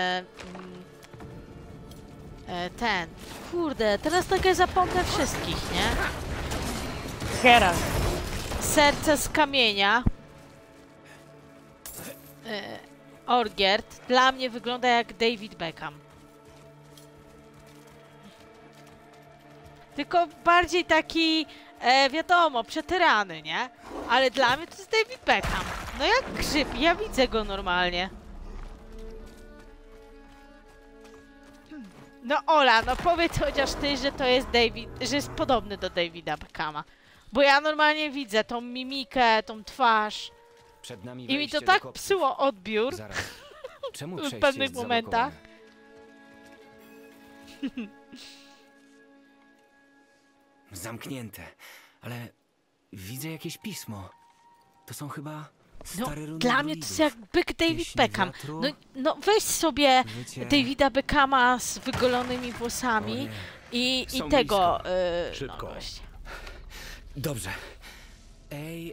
S1: ten... Kurde, teraz tak zapomnę wszystkich, nie?
S2: Geralt.
S1: Serce z kamienia. Orgierd dla mnie wygląda jak David Beckham. Tylko bardziej taki, wiadomo, przetyrany, nie? Ale dla mnie to jest David Beckham. No jak grzyb, ja widzę go normalnie. No Ola, no powiedz chociaż ty, że to jest że jest podobny do Davida Beckhama. Bo ja normalnie widzę tą mimikę, tą twarz.
S12: Przed nami
S1: I mi to tak psuło odbiór.
S12: Zaraz. Czemu
S1: w
S12: przejście
S1: pewnych
S12: jest
S1: momentach.
S12: Zamknięte. Ale widzę jakieś pismo. To są chyba
S1: No,
S12: stare runy
S1: dla mnie to jest jak byk David
S12: Pieśń
S1: Beckham.
S12: wiatru,
S1: No weź sobie
S12: wycie-
S1: Davida Beckhama z wygolonymi włosami i
S12: Są
S1: tego...
S12: blisko.
S6: Szybko.
S1: No, właśnie.
S12: Dobrze. Ej,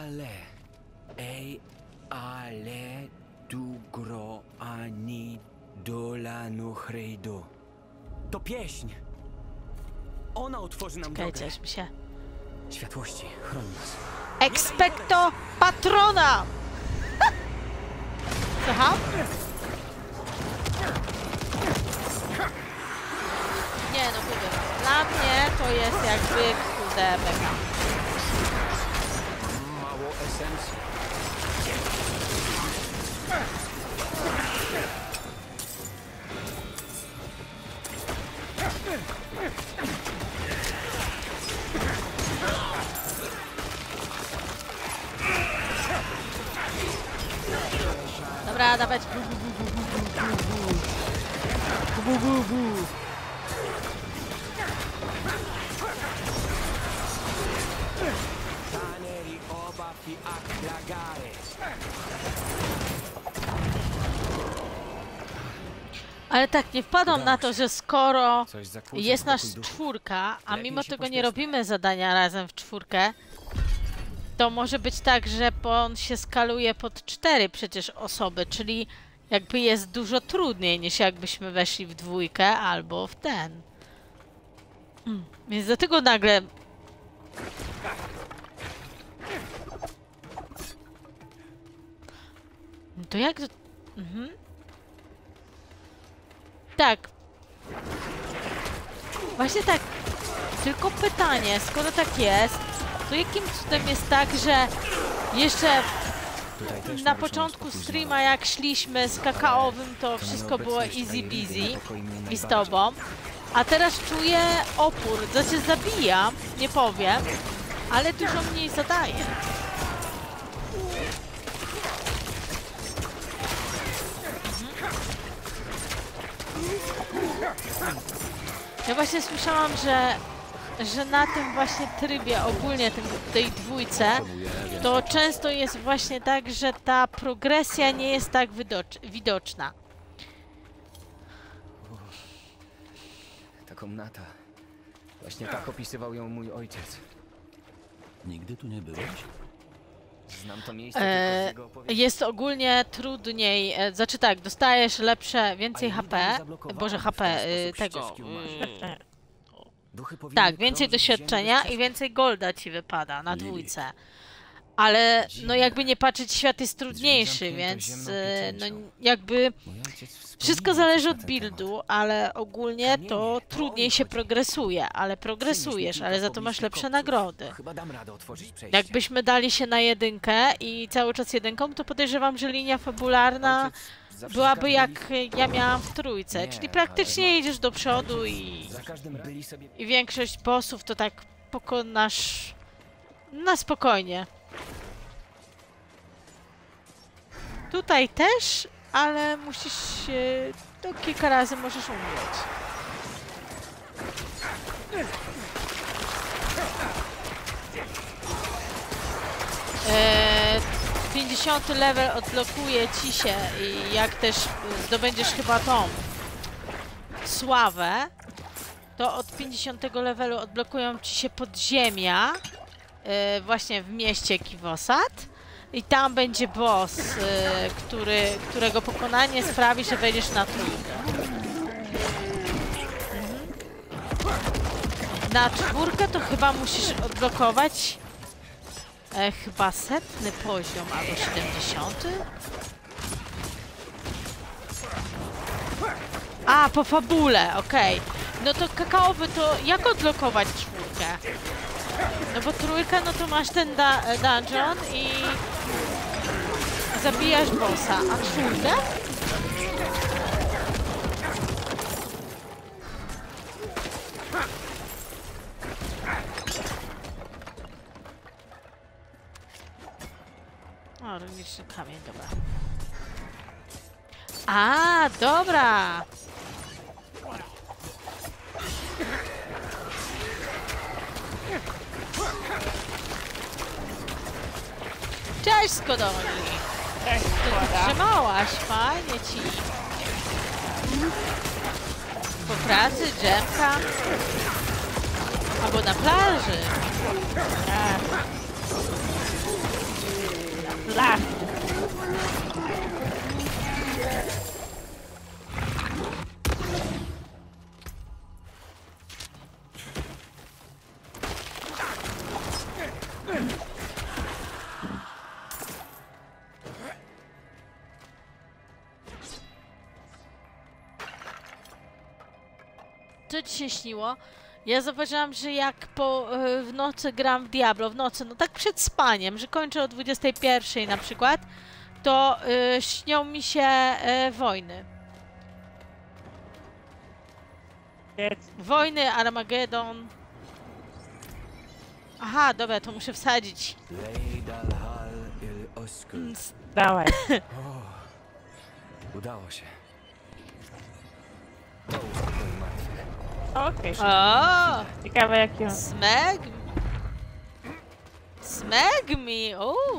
S12: ale dugro ani dolanu hrejdu. To pieśń. Ona otworzy nam
S1: Czekajcie,
S12: drogę.
S1: aż mi się...
S12: Światłości, chroń nas.
S1: Expecto Patrona! Słucham? Nie no, mówię, dla mnie to jest jakby kurde Beckham.
S12: Mało esencji.
S1: Dobra, dawać. Ale tak, nie wpadłam na to, że skoro jest nas czwórka, a mimo tego nie robimy zadania razem w czwórkę, to może być tak, że on się skaluje pod 4 przecież osoby, czyli jakby jest dużo trudniej niż jakbyśmy weszli w dwójkę albo w ten. Więc dlatego nagle... To jak... Tak. Właśnie tak. Tylko pytanie, skoro tak jest, to jakim cudem jest tak, że jeszcze na początku streama jak szliśmy z kakaowym, to wszystko było easy peasy i z tobą, a teraz czuję opór, znaczy zabijam, nie powiem, ale dużo mniej zadaję. Ja właśnie słyszałam, że na tym właśnie trybie, ogólnie tej dwójce, to często jest właśnie tak, że ta progresja nie jest tak widoczna.
S12: Ta komnata. Właśnie tak opisywał ją mój ojciec.
S6: Nigdy tu nie byłeś?
S12: Znam to miejsce tylko z jego opowieści.
S1: Jest ogólnie trudniej, znaczy tak, dostajesz więcej HP, boże HP, tego... Tak, więcej doświadczenia i więcej golda ci wypada na dwójce. Ale no jakby nie patrzeć, świat jest trudniejszy, więc no jakby wszystko zależy od buildu, ale ogólnie to trudniej się progresuje, ale progresujesz, ale za to masz lepsze nagrody. Jakbyśmy dali się na 1 i cały czas 1, to podejrzewam, że linia fabularna byłaby jak ja miałam w trójce, czyli praktycznie idziesz do przodu i większość bossów to tak pokonasz na spokojnie. Tutaj też, ale musisz to kilka razy możesz umrzeć. 50 level odblokuje ci się i jak też zdobędziesz chyba tą sławę, to od 50 levelu odblokują ci się podziemia właśnie w mieście Kiwosat i tam będzie boss, którego pokonanie sprawi, że wejdziesz na trójkę. Na 4 to chyba musisz odblokować chyba 100 poziom albo 70. A, po fabule, okej. No to kakaowy to jak odblokować 4? No bo 3, no to masz ten dungeon i zabijasz bossa, a 4? O, runiczny kamień, dobra. A, dobra! Cześć, Skodoli! Cześć, trzymałaś, fajnie ci. Po pracy, dżemka. Albo na plaży. Na plaży. Co ci się śniło? Ja zauważyłam, że jak w nocy gram w Diablo, w nocy, no tak przed spaniem, że kończę o 21 na przykład, to śnią mi się wojny. Wojny, Armagedon. Aha, dobra, to muszę wsadzić.
S2: Dawaj.
S12: Udało się.
S2: Okej.
S1: O!
S2: Ciekawe jaki on.
S1: Smeg? Smegmi!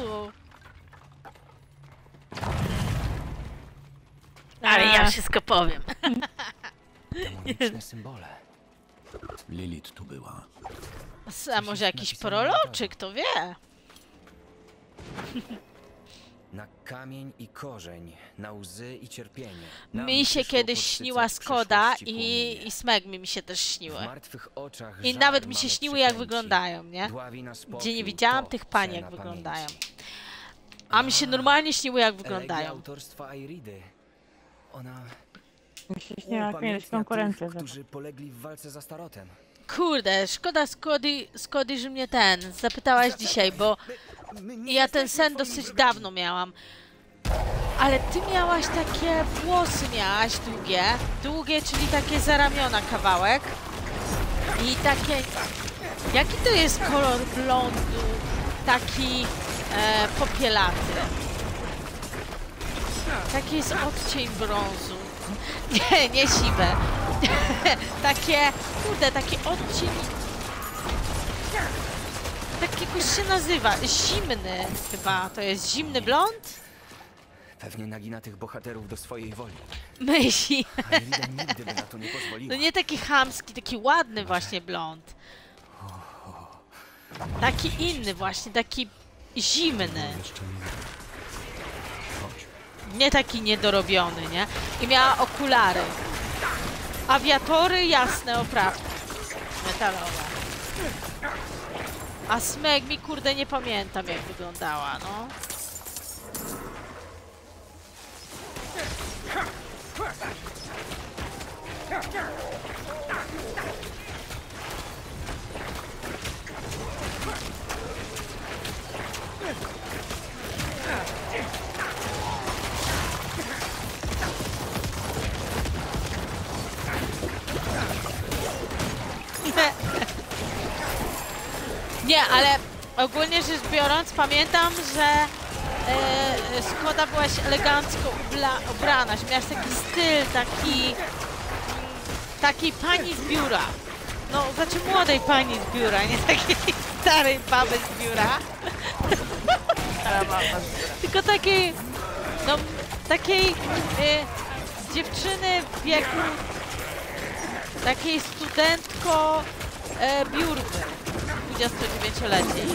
S1: Ale ja wszystko powiem.
S12: Demoniczne symbole.
S6: Lilith tu była.
S1: A może jakiś proroczy, kto wie?
S12: Na kamień i korzeń, na łzy i cierpienie.
S1: Mi się kiedyś śniła Skoda i Smegmi mi się też śniły. I nawet mi się śniły, jak wyglądają, nie? Gdzie nie widziałam tych pań, jak wyglądają. A mi się normalnie śniły, jak wyglądają.
S12: Autorstwa Airidy. Ona
S2: Mi się śniła kiedyś konkurencja.
S12: Którzy polegli w walce za Starotem.
S1: Kurde, szkoda Skody, że mnie zapytałaś dzisiaj, bo ja ten sen dosyć dawno miałam. Ale ty miałaś takie włosy, długie, czyli takie za ramiona kawałek. I takie... Jaki to jest kolor blondu? Taki popielaty. Taki jest odcień brązu. Nie siwe. Takie, kurde, taki odcień... Tak jakoś się nazywa. Zimny chyba. To jest zimny blond?
S12: Pewnie nagina tych bohaterów do swojej woli.
S1: Myśli.
S12: Airida nigdy by na to nie pozwoliła.
S1: No nie taki chamski, taki ładny właśnie blond. Taki inny właśnie, taki zimny. Nie taki niedorobiony, nie? I miała okulary. Awiatory jasne, oprawne. Metalowe. A Smegmi, kurde, nie pamiętam, jak wyglądała, no. Nie, ale ogólnie rzecz biorąc, pamiętam, że Skoda byłaś elegancko ubrana, że miałaś taki styl, takiej pani z biura. No, znaczy młodej pani z biura, nie takiej starej baby z biura. Tylko takiej, no, takiej dziewczyny w wieku, takiej studentko biurwy. 29-letniej.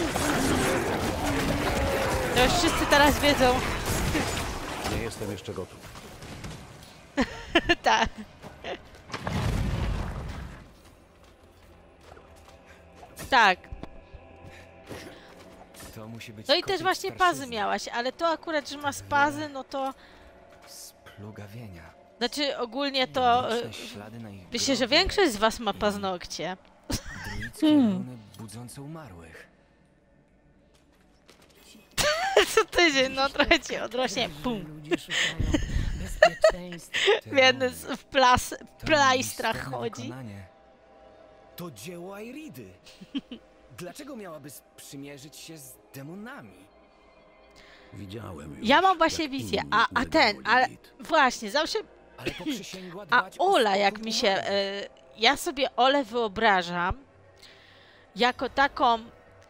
S1: To już wszyscy teraz wiedzą.
S6: Nie jestem jeszcze gotów.
S1: Tak. Tak.
S12: To musi być
S1: no i też właśnie pazy miałaś, ale to akurat, że ma spazy, no to...
S12: Splugawienia.
S1: Znaczy ogólnie to... Myślę, że większość z was ma paznokcie.
S12: Budzące umarłych.
S1: Co tydzień, no trochę ci odrośnie. Pum. Jeden w plajstrach chodzi.
S12: To dzieło Airidy. Dlaczego miałaby sprzymierzyć się z demonami?
S6: Widziałem już,
S1: ja mam właśnie wizję, ale właśnie, zawsze... A Ola, jak mi się... ja sobie Olę wyobrażam jako taką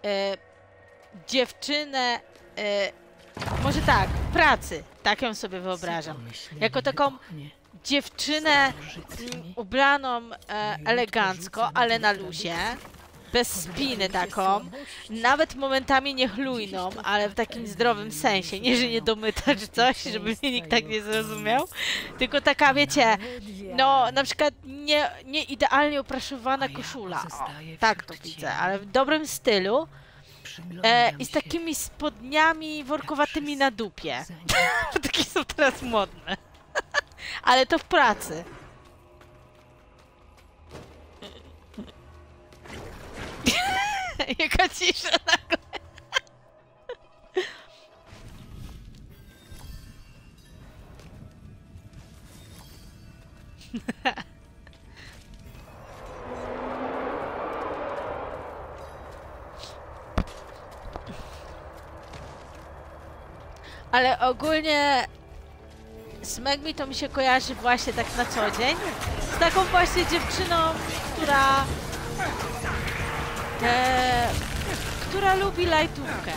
S1: dziewczynę, może tak, pracy, tak ją sobie wyobrażam. Jako taką dziewczynę ubraną elegancko, ale na luzie, bez spiny taką, nawet momentami niechlujną, ale w takim zdrowym sensie, nie, że nie domyta czy coś, żeby mnie nikt tak nie zrozumiał, tylko taka, wiecie, no na przykład nie idealnie opraszowana koszula, o, tak to widzę, ale w dobrym stylu i z takimi spodniami workowatymi na dupie. Takie są teraz modne. Ale to w pracy. Jaka cisza nagle. Ale ogólnie Smegmi to mi się kojarzy właśnie tak na co dzień z taką właśnie dziewczyną, która lubi lajtówkę.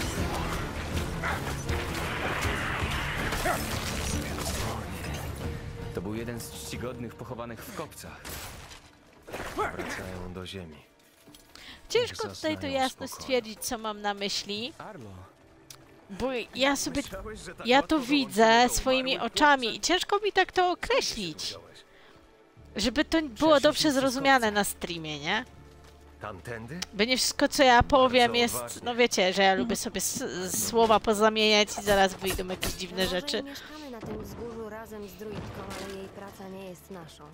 S12: To był jeden z czcigodnych pochowanych w kopcach.
S4: Wracają do ziemi.
S1: Ciężko tutaj to jasno stwierdzić, co mam na myśli. Bo ja sobie... Ja to widzę swoimi oczami i ciężko mi tak to określić. Żeby to było dobrze zrozumiane na streamie, nie?
S4: Tamtędy?
S1: Bo nie wszystko, co ja powiem jest... No wiecie, że ja lubię sobie słowa pozamieniać i zaraz wyjdą jakieś dziwne rzeczy.
S15: Mieszkamy na tym wzgórzu razem z druidką, ale jej praca nie jest naszą.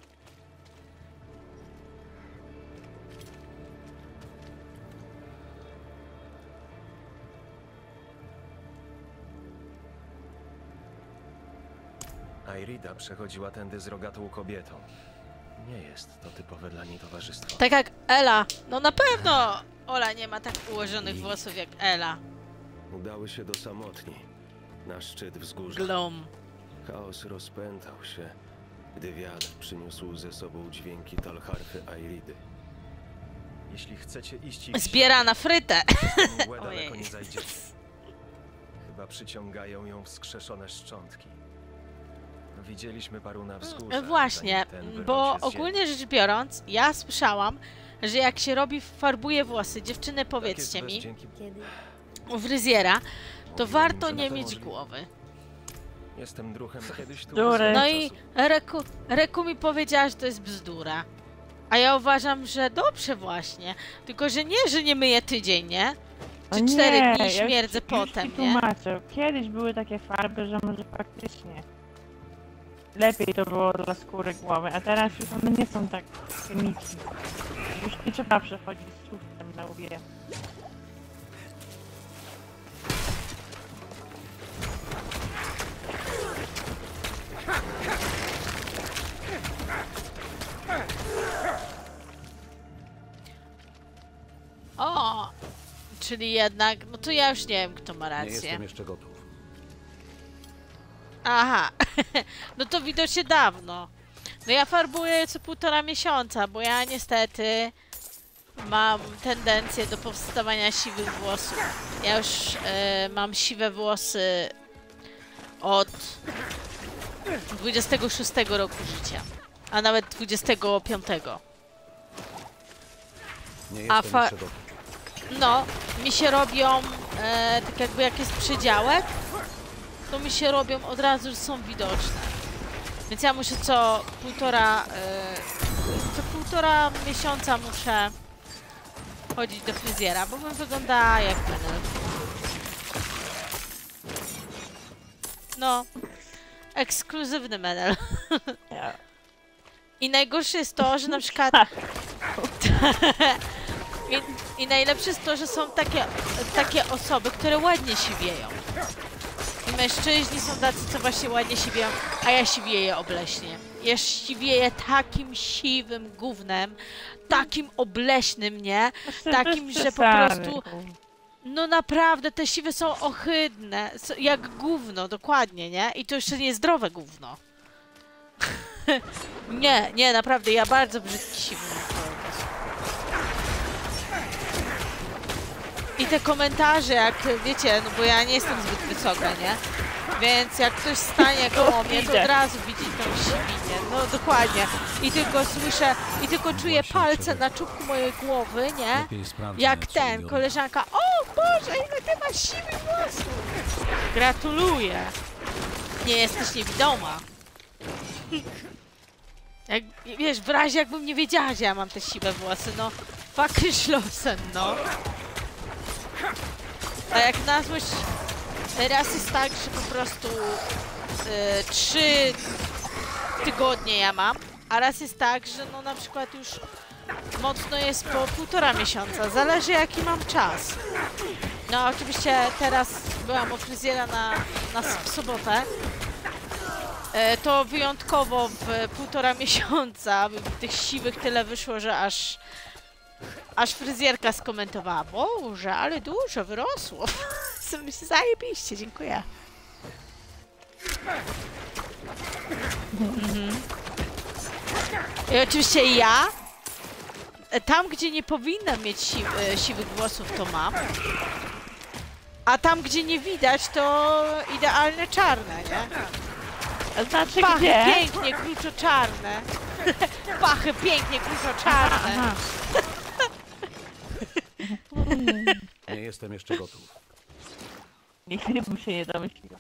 S4: Airida przechodziła tędy z rogatą kobietą. Nie jest to typowe dla niej towarzystwo.
S1: Tak jak Ela. No na pewno Ola nie ma tak ułożonych włosów jak Ela.
S4: Udały się do samotni, na szczyt wzgórza.
S1: Glom.
S4: Chaos rozpętał się, gdy wiatr przyniósł ze sobą dźwięki talharfy Airidy. Jeśli chcecie iść ich
S1: Zbiera na frytę.
S4: daleko nie zajdziecie. Chyba przyciągają ją wskrzeszone szczątki. Widzieliśmy paru na wzgórzu.
S1: Właśnie, bo ogólnie rzecz biorąc, ja słyszałam, że jak się farbuje włosy, dziewczyny, powiedzcie mi, u fryzjera, to warto nie mieć głowy.
S4: Jestem druhem kiedyś tu.
S1: No i Reku mi powiedziała, że to jest bzdura. A ja uważam, że dobrze właśnie. Tylko, że nie myję tydzień, nie? Czy 4 dni śmierdzę potem, nie?
S2: Kiedyś były takie farby, że może faktycznie lepiej to było dla skóry głowy, a teraz już one nie są tak chemiczne. Już nie trzeba przechodzić z tłustem na łbie.
S1: O, czyli jednak, no to ja już nie wiem, kto ma rację.
S6: Nie jestem jeszcze gotów.
S1: Aha, no to widocznie dawno. No ja farbuję co 1,5 miesiąca, bo ja niestety mam tendencję do powstawania siwych włosów. Ja już mam siwe włosy od 26 roku życia, a nawet 25.
S6: Nie jestem jeszcze gotów.
S1: No, mi się robią, tak jakby jak jest przedziałek, to mi się robią od razu, że są widoczne. Więc ja muszę co półtora miesiąca muszę chodzić do fryzjera, bo bym wygląda jak menel. No, ekskluzywny menel. I najgorsze jest to, że na przykład... I najlepsze jest to, że są takie osoby, które ładnie siwieją. I mężczyźni są tacy, co właśnie ładnie siwieją, a ja siwieję obleśnie. Ja siwieję takim siwym gównem, takim obleśnym, nie? Takim, że po prostu... No naprawdę, te siwe są ohydne, jak gówno, dokładnie, nie? I to jeszcze niezdrowe gówno. Nie, naprawdę, ja bardzo brzydki siwy mam. I te komentarze, jak wiecie, no bo ja nie jestem zbyt wysoka, nie? Więc jak ktoś stanie koło mnie, to od razu widzi tą siwinę. No dokładnie. I tylko słyszę, i tylko czuję palce na czubku mojej głowy, nie? Jak koleżanka, o Boże, ile ty masz siwych włosów! Gratuluję! Nie jesteś niewidoma. Jak, wiesz, w razie jakbym nie wiedziała, że ja mam te siwe włosy, no fucking schlossen, no. A jak na złość, teraz jest tak, że po prostu 3 tygodnie ja mam, a raz jest tak, że no na przykład już mocno jest po 1,5 miesiąca, zależy jaki mam czas. No oczywiście teraz byłam u fryzjera w sobotę, to wyjątkowo w 1,5 miesiąca tych siwych tyle wyszło, że aż fryzjerka skomentowała, Boże, ale dużo wyrosło. Myślę, zajebiście, dziękuję. I oczywiście ja tam, gdzie nie powinnam mieć siwych włosów, to mam. A tam, gdzie nie widać, to idealne czarne, nie?
S2: Znaczy
S1: Pachy
S2: gdzie?
S1: pięknie, kruczo-czarne. Pachy pięknie, kruczo-czarne.
S6: Nie jestem jeszcze gotów.
S2: Nigdy bym się nie domyśliła.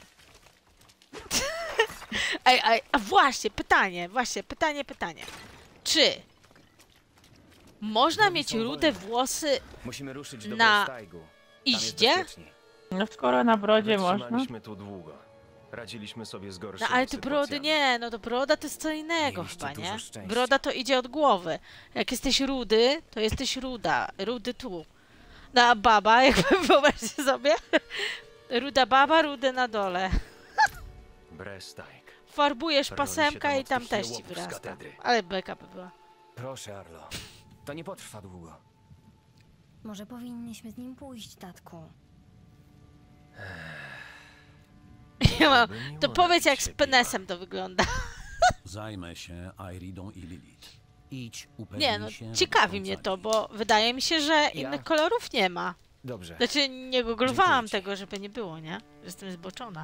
S1: Ej, a właśnie, pytanie. Czy można mieć rude włosy
S12: Musimy ruszyć do
S1: na
S12: Bresteigu.
S1: iździe?
S2: No skoro na brodzie można.
S4: Wytrzymaliśmy tu długo. Radziliśmy sobie z
S1: No
S4: gorszymi
S1: ale to brody
S4: sytuacjami.
S1: nie, no to broda to jest co innego
S12: Mieliście
S1: chyba,
S12: dużo
S1: nie?
S12: szczęścia.
S1: Broda to idzie od głowy. Jak jesteś rudy, to jesteś ruda. Rudy tu. No a baba, jakby wyobraźcie sobie. Ruda baba, rudy na dole.
S4: Bresteig.
S1: Farbujesz
S4: Roli się
S1: pasemka
S4: tam
S1: i tam
S4: od
S1: też ci
S4: jełopów z
S1: wyrasta.
S4: katedry.
S1: Ale beka by była.
S12: Proszę, Arlo. To nie potrwa długo.
S15: Może powinniśmy z nim pójść, tatku.
S1: Ja mam,
S4: Byłby
S1: to
S4: miło
S1: powiedz jak
S4: napić
S1: z
S4: się
S1: penesem to wygląda.
S6: Zajmę się Airidą i Lilith. Idź, upewnij
S1: Nie no,
S6: się, że
S1: ciekawi
S6: są
S1: mnie
S6: cali.
S1: to, bo wydaje mi się, że innych kolorów nie ma.
S12: Dobrze.
S1: Znaczy nie googlowałam
S12: Dziękuję ci.
S1: tego, żeby nie było, nie? Jestem zboczona.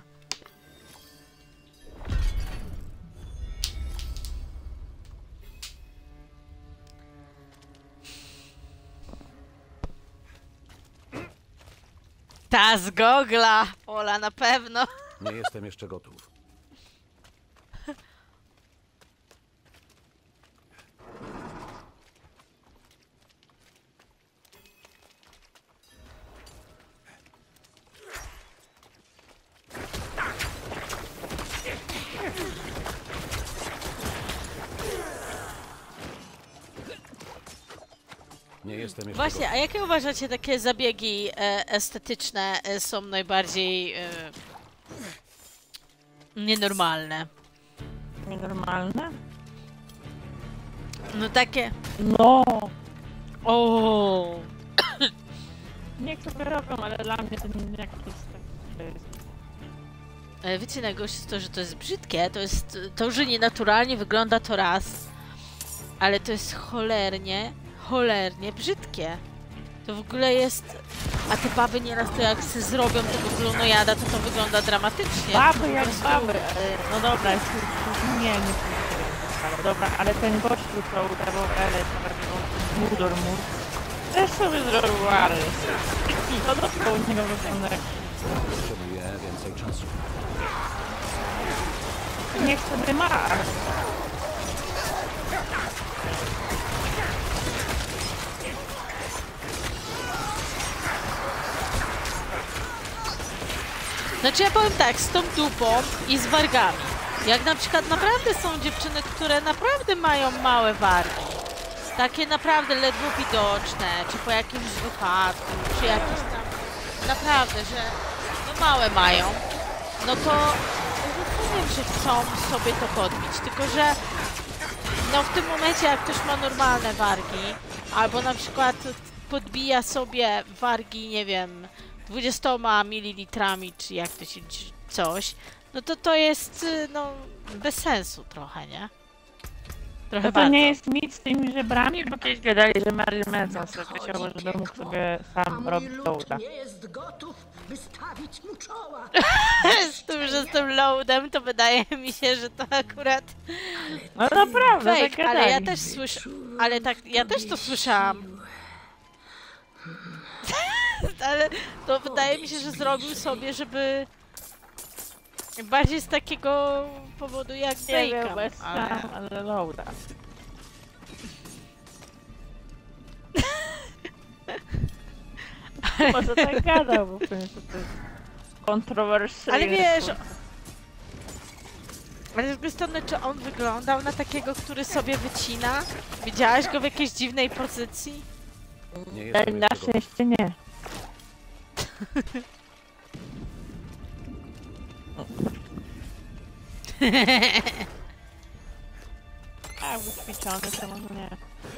S1: Ta z gogla! Ola, na pewno.
S6: Nie jestem jeszcze gotów. Nie jestem jeszcze
S1: Właśnie, a jakie uważacie takie zabiegi estetyczne są najbardziej nienormalne?
S2: Nienormalne?
S1: No takie...
S2: No!
S1: O.
S2: Niech sobie robią, ale dla mnie to nie jakiś tak.
S1: Wiecie, najgorsze jest to, że to jest brzydkie, to, że nienaturalnie wygląda to raz, ale to jest cholernie brzydkie. To w ogóle jest... A te baby nieraz to jak się zrobią tego glonojada, to wygląda dramatycznie.
S2: Baby jak baby! No dobra, nie ale dobra, ale ten gościu, co udawał Elę, Mudor też sobie zrobił ładnie. No to u niego wygląda jak...
S6: Potrzebuję więcej czasu.
S2: Niech sobie ma.
S1: Znaczy ja powiem tak, z tą dupą i z wargami. Jak na przykład naprawdę są dziewczyny, które naprawdę mają małe wargi. Takie naprawdę ledwo widoczne, czy po jakimś wypadku, czy jakieś tam... Naprawdę, że no małe mają. No to rozumiem, że chcą sobie to podbić, tylko że no w tym momencie jak ktoś ma normalne wargi, albo na przykład podbija sobie wargi, nie wiem, 20 ml, czy jak to się coś, no to jest no bez sensu trochę, nie? Trochę
S2: to
S1: bardzo.
S2: Nie jest nic z tymi żebrami, bo kiedyś gadali, że Marilyn Manson sobie chciał, żeby mógł sobie sam robić loada.
S16: nie jest gotów, by stawić mu czoła.
S1: z tym loadem to wydaje mi się, że to akurat...
S2: No naprawdę,
S1: fake,
S2: tak
S1: ale ja
S2: gadali.
S1: też słyszę... Ale tak, ja też to słyszałam. Ale to wydaje mi się, że zrobił sobie, żeby... Bardziej z takiego powodu jak
S2: Nie wiem,
S1: Bacon,
S2: bez ale loada. Może tak gadał, bo to jest kontrowersyjne.
S1: Ale wiesz... Ale z drugiej strony, czy on wyglądał na takiego, który sobie wycina? Widziałaś go w jakiejś dziwnej pozycji?
S2: Na szczęście nie. A, wyćwiczony, to może nie.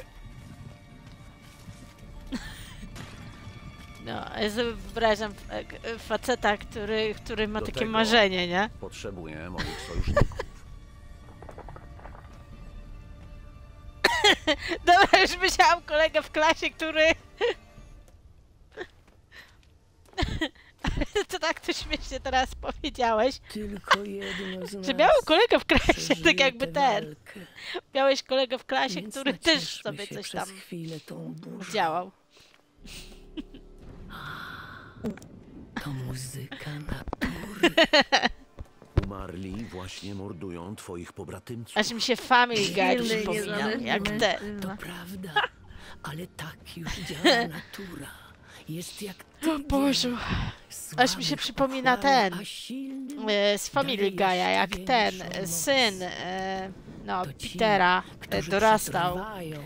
S1: No, ja sobie wyobrażam faceta, który ma
S6: Do
S1: takie
S6: tego
S1: marzenie, nie?
S6: Potrzebuję moich sojuszników.
S1: Dobra, już myślałam kolegę w klasie, który... To tak to śmiesznie teraz powiedziałeś.
S16: Tylko jedno z nas
S1: Że miałem kolegę w klasie,
S16: przeżyje
S1: tak jakby
S16: tę
S1: ten.
S16: walkę.
S1: Miałeś kolegę w klasie,
S16: Więc
S1: który też
S16: nacieszmy
S1: sobie
S16: się
S1: coś
S16: przez
S1: tam
S16: chwilę tą burzą.
S1: działał.
S16: To muzyka natury.
S4: Umarli właśnie mordują twoich pobratymców.
S1: Aż mi się Family Guy przypomina, jak te.
S16: To prawda, ale tak już działa natura. Jest jak
S1: O Boże. Aż mi się przypomina ten. Z Family Guy'a, jak ten syn no, Petera dorastał.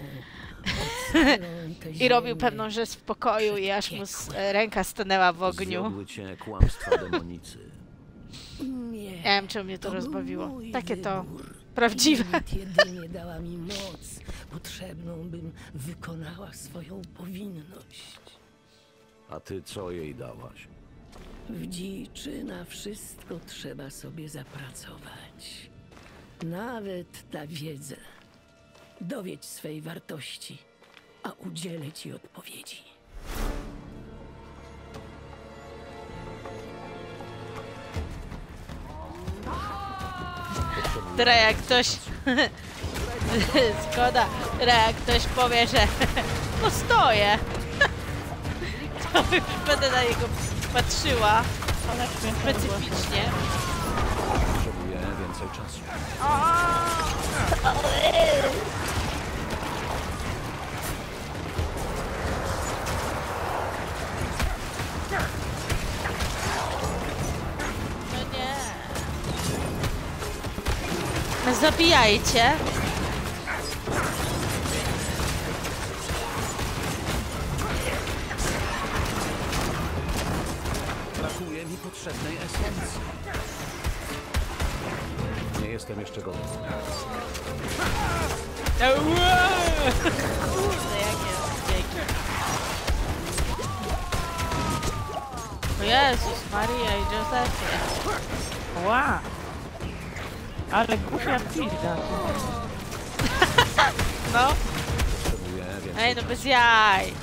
S1: I robił pewną rzecz w pokoju i aż mu ręka stanęła w ogniu.
S4: Zjadły cię kłamstwa demonicy.
S1: Nie wiem, czemu mnie to rozbawiło. Takie to prawdziwe.
S16: Jedynie dała mi moc potrzebną, bym wykonała swoją powinność.
S4: A ty co jej dałaś?
S16: W dziczy na wszystko trzeba sobie zapracować. Nawet na wiedzę. Dowiedz swej wartości, a udzielę ci odpowiedzi.
S1: Teraz jak ktoś... Szkoda. Teraz jak ktoś powie, że... No stoję. To już będę na niego patrzyła. Specyficznie.
S6: Potrzebuję więcej czasu.
S1: No nie. No zabijajcie.
S6: Brakuje mi potrzebnej esencji. Nie jestem jeszcze gotowy.
S1: Kurde, jakie dzięki. O Jezus, Maria i Józefie.
S2: Ła! Ale głupia pizda.
S1: No.
S6: Potrzebuję więcej
S1: Ej, no bez jaj.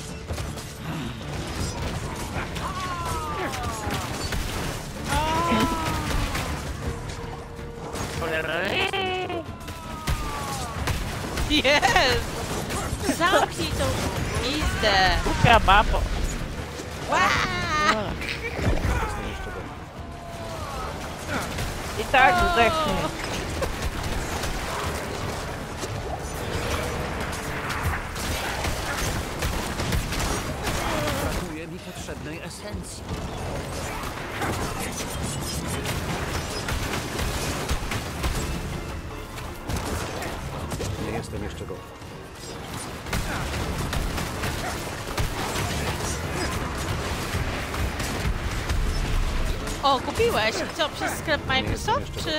S1: Jest! Zamknij tą pizdę!
S2: Głupia babo. I tak zdechnie.
S6: Brakuje mi potrzebnej esencji. Nie jestem jeszcze gotowy.
S1: O, kupiłeś? I co, przez sklep Microsoft, czy...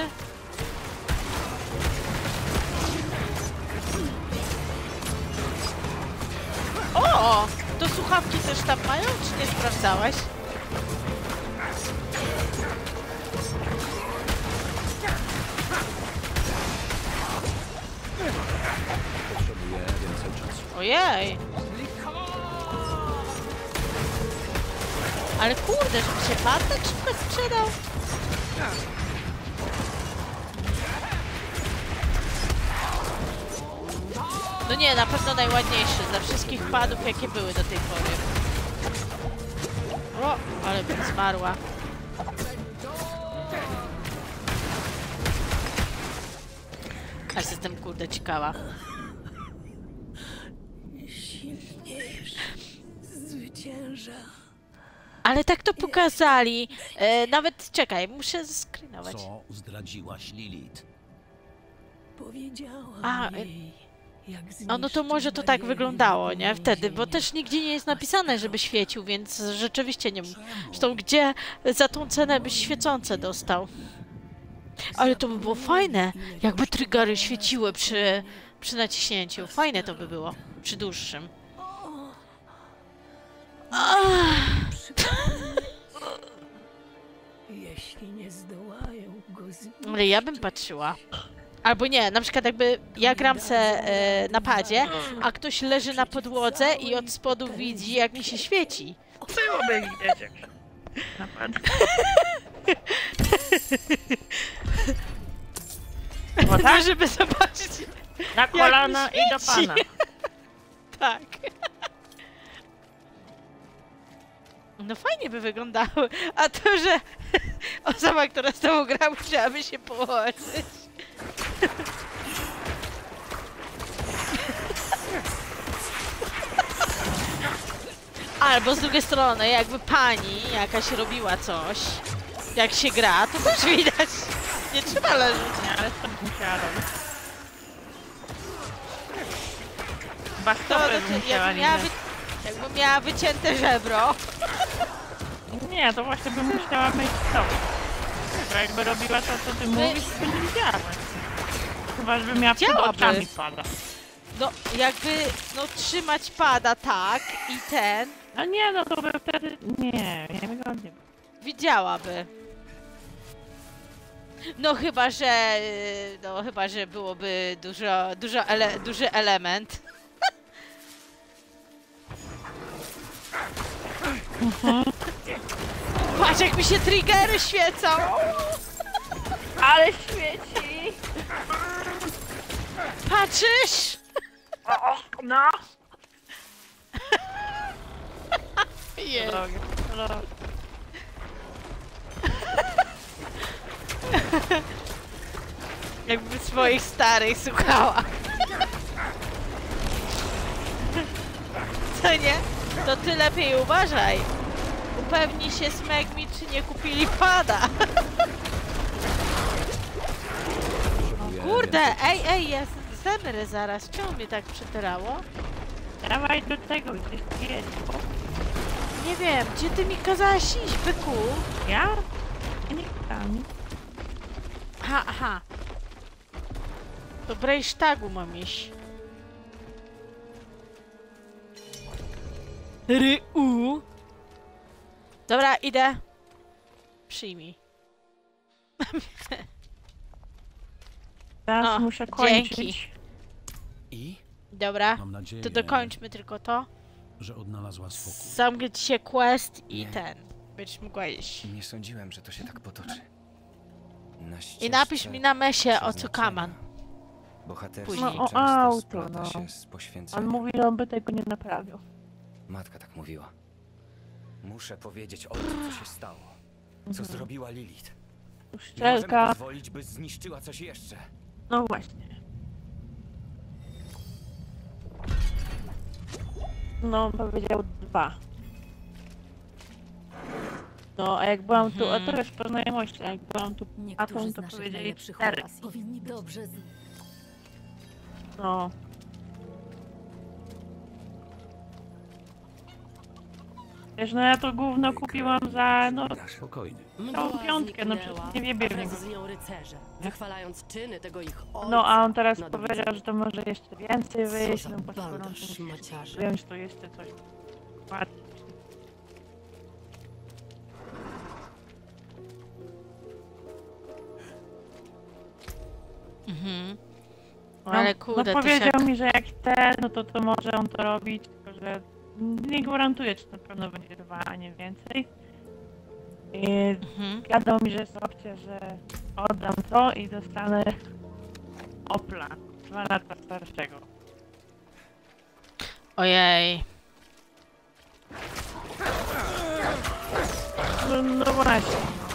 S1: O! To słuchawki też tam mają, czy nie sprawdzałeś?
S6: Potrzebuję więcej czasu.
S1: Ojej! Ale kurde, żeby się pan tak szybko sprzedał? No nie, na pewno najładniejszy ze wszystkich padów, jakie były do tej pory. O, ale bym zmarła. Aż jestem kurde ciekawa.
S16: Silniejszy zwycięża.
S1: Ale tak to pokazali. Nawet, czekaj, muszę zescreenować.
S6: Co zdradziłaś Lilith?
S16: Powiedziałam jej, jak
S1: no to może to tak wyglądało, nie? Wtedy, bo też nigdzie nie jest napisane, żeby świecił, więc rzeczywiście nie... Zresztą gdzie za tą cenę byś świecące dostał? Ale to by było fajne, jakby triggery świeciły przy naciśnięciu. Fajne to by było, przy dłuższym.
S16: Jeśli nie zdołają go zbić,
S1: Ale ja bym patrzyła. Albo nie, na przykład jakby ja gram se na padzie, a ktoś leży na podłodze i od spodu widzi, jak mi się świeci.
S2: Byłoby widać jak napad.
S1: No tak? Żeby zobaczyć.
S2: Na kolana i do pana.
S1: Tak. No fajnie by wyglądały, a to, że osoba, która z tobą gra, musiałaby się położyć. Albo z drugiej strony, jakby pani jakaś robiła coś, jak się gra, to też widać. Nie trzeba leżeć.
S2: Nie, ale to musiała robić.
S1: Jakby miała wycięte żebro.
S2: Nie, to właśnie bym musiała mieć to. Bo jakby robiła to, co ty mówisz, to nie widziałem. Chyba, żeby miała przed oczami pada.
S1: No, jakby, no trzymać pada, tak, i ten.
S2: No nie, no to by wtedy... Nie wygodnie.
S1: Widziałaby. No chyba, że byłoby duży element. Patrz, jak mi się triggery świecą!
S2: Ale świeci!
S1: Patrzysz?
S2: No!
S1: Jest. Jakby swoich starych słuchała. Co nie? To ty lepiej uważaj. Upewnij się, Smegmi, czy nie kupili pada. O kurde, ej, ja zemrę zaraz. Czemu mnie tak przyterało?
S2: Dawaj do tego, gdzieś jedź.
S1: Nie wiem, gdzie ty mi kazałaś iść, byku?
S2: Ja? Ja nie tam.
S1: Aha. Do Brejsztagu mam iść. Ryu. Dobra, idę. Przyjmij.
S2: Teraz muszę kończyć.
S1: Dzięki.
S4: I?
S1: Dobra,
S6: Mam nadzieję,
S1: to dokończmy tylko to.
S6: że odnalazła spokój.
S1: Zamknę ci się quest i ten. Będziesz mogła iść.
S12: Nie sądziłem, że to się tak potoczy.
S1: I napisz mi na mesie o co kaman.
S12: Bohaterstwo
S2: no, o auto, no.
S12: się z poświęceniem.
S2: On mówi, że on by tego nie naprawił.
S12: Matka tak mówiła. Muszę powiedzieć o tym, co się stało. Co zrobiła Lilith. Nie możemy pozwolić, by zniszczyła coś jeszcze.
S2: No właśnie. No, on powiedział 2. No, a jak byłam tu, a to już po znajomości, a jak byłam tu patą, to powiedzieli 4.
S13: Powinni dobrze
S2: No. Wiesz, no ja to gówno kupiłam za, no...
S6: Spokojnie.
S2: Całą 5, no przecież nie wiem.
S14: Z nią rycerze, wychwalając czyny tego ich ojca.
S2: No, a on teraz powiedział, że to może jeszcze więcej wyjść, no bo skoro on wziąć, to jeszcze coś płacić.
S1: Ale kurde,
S2: no powiedział mi, że jak chce, no to może on to robić, tylko że nie gwarantuję, czy na pewno będzie 2, a nie więcej. I gadał mi, że jest opcja, że oddam to i dostanę Opla 2 lata starszego.
S1: Ojej.
S2: No właśnie.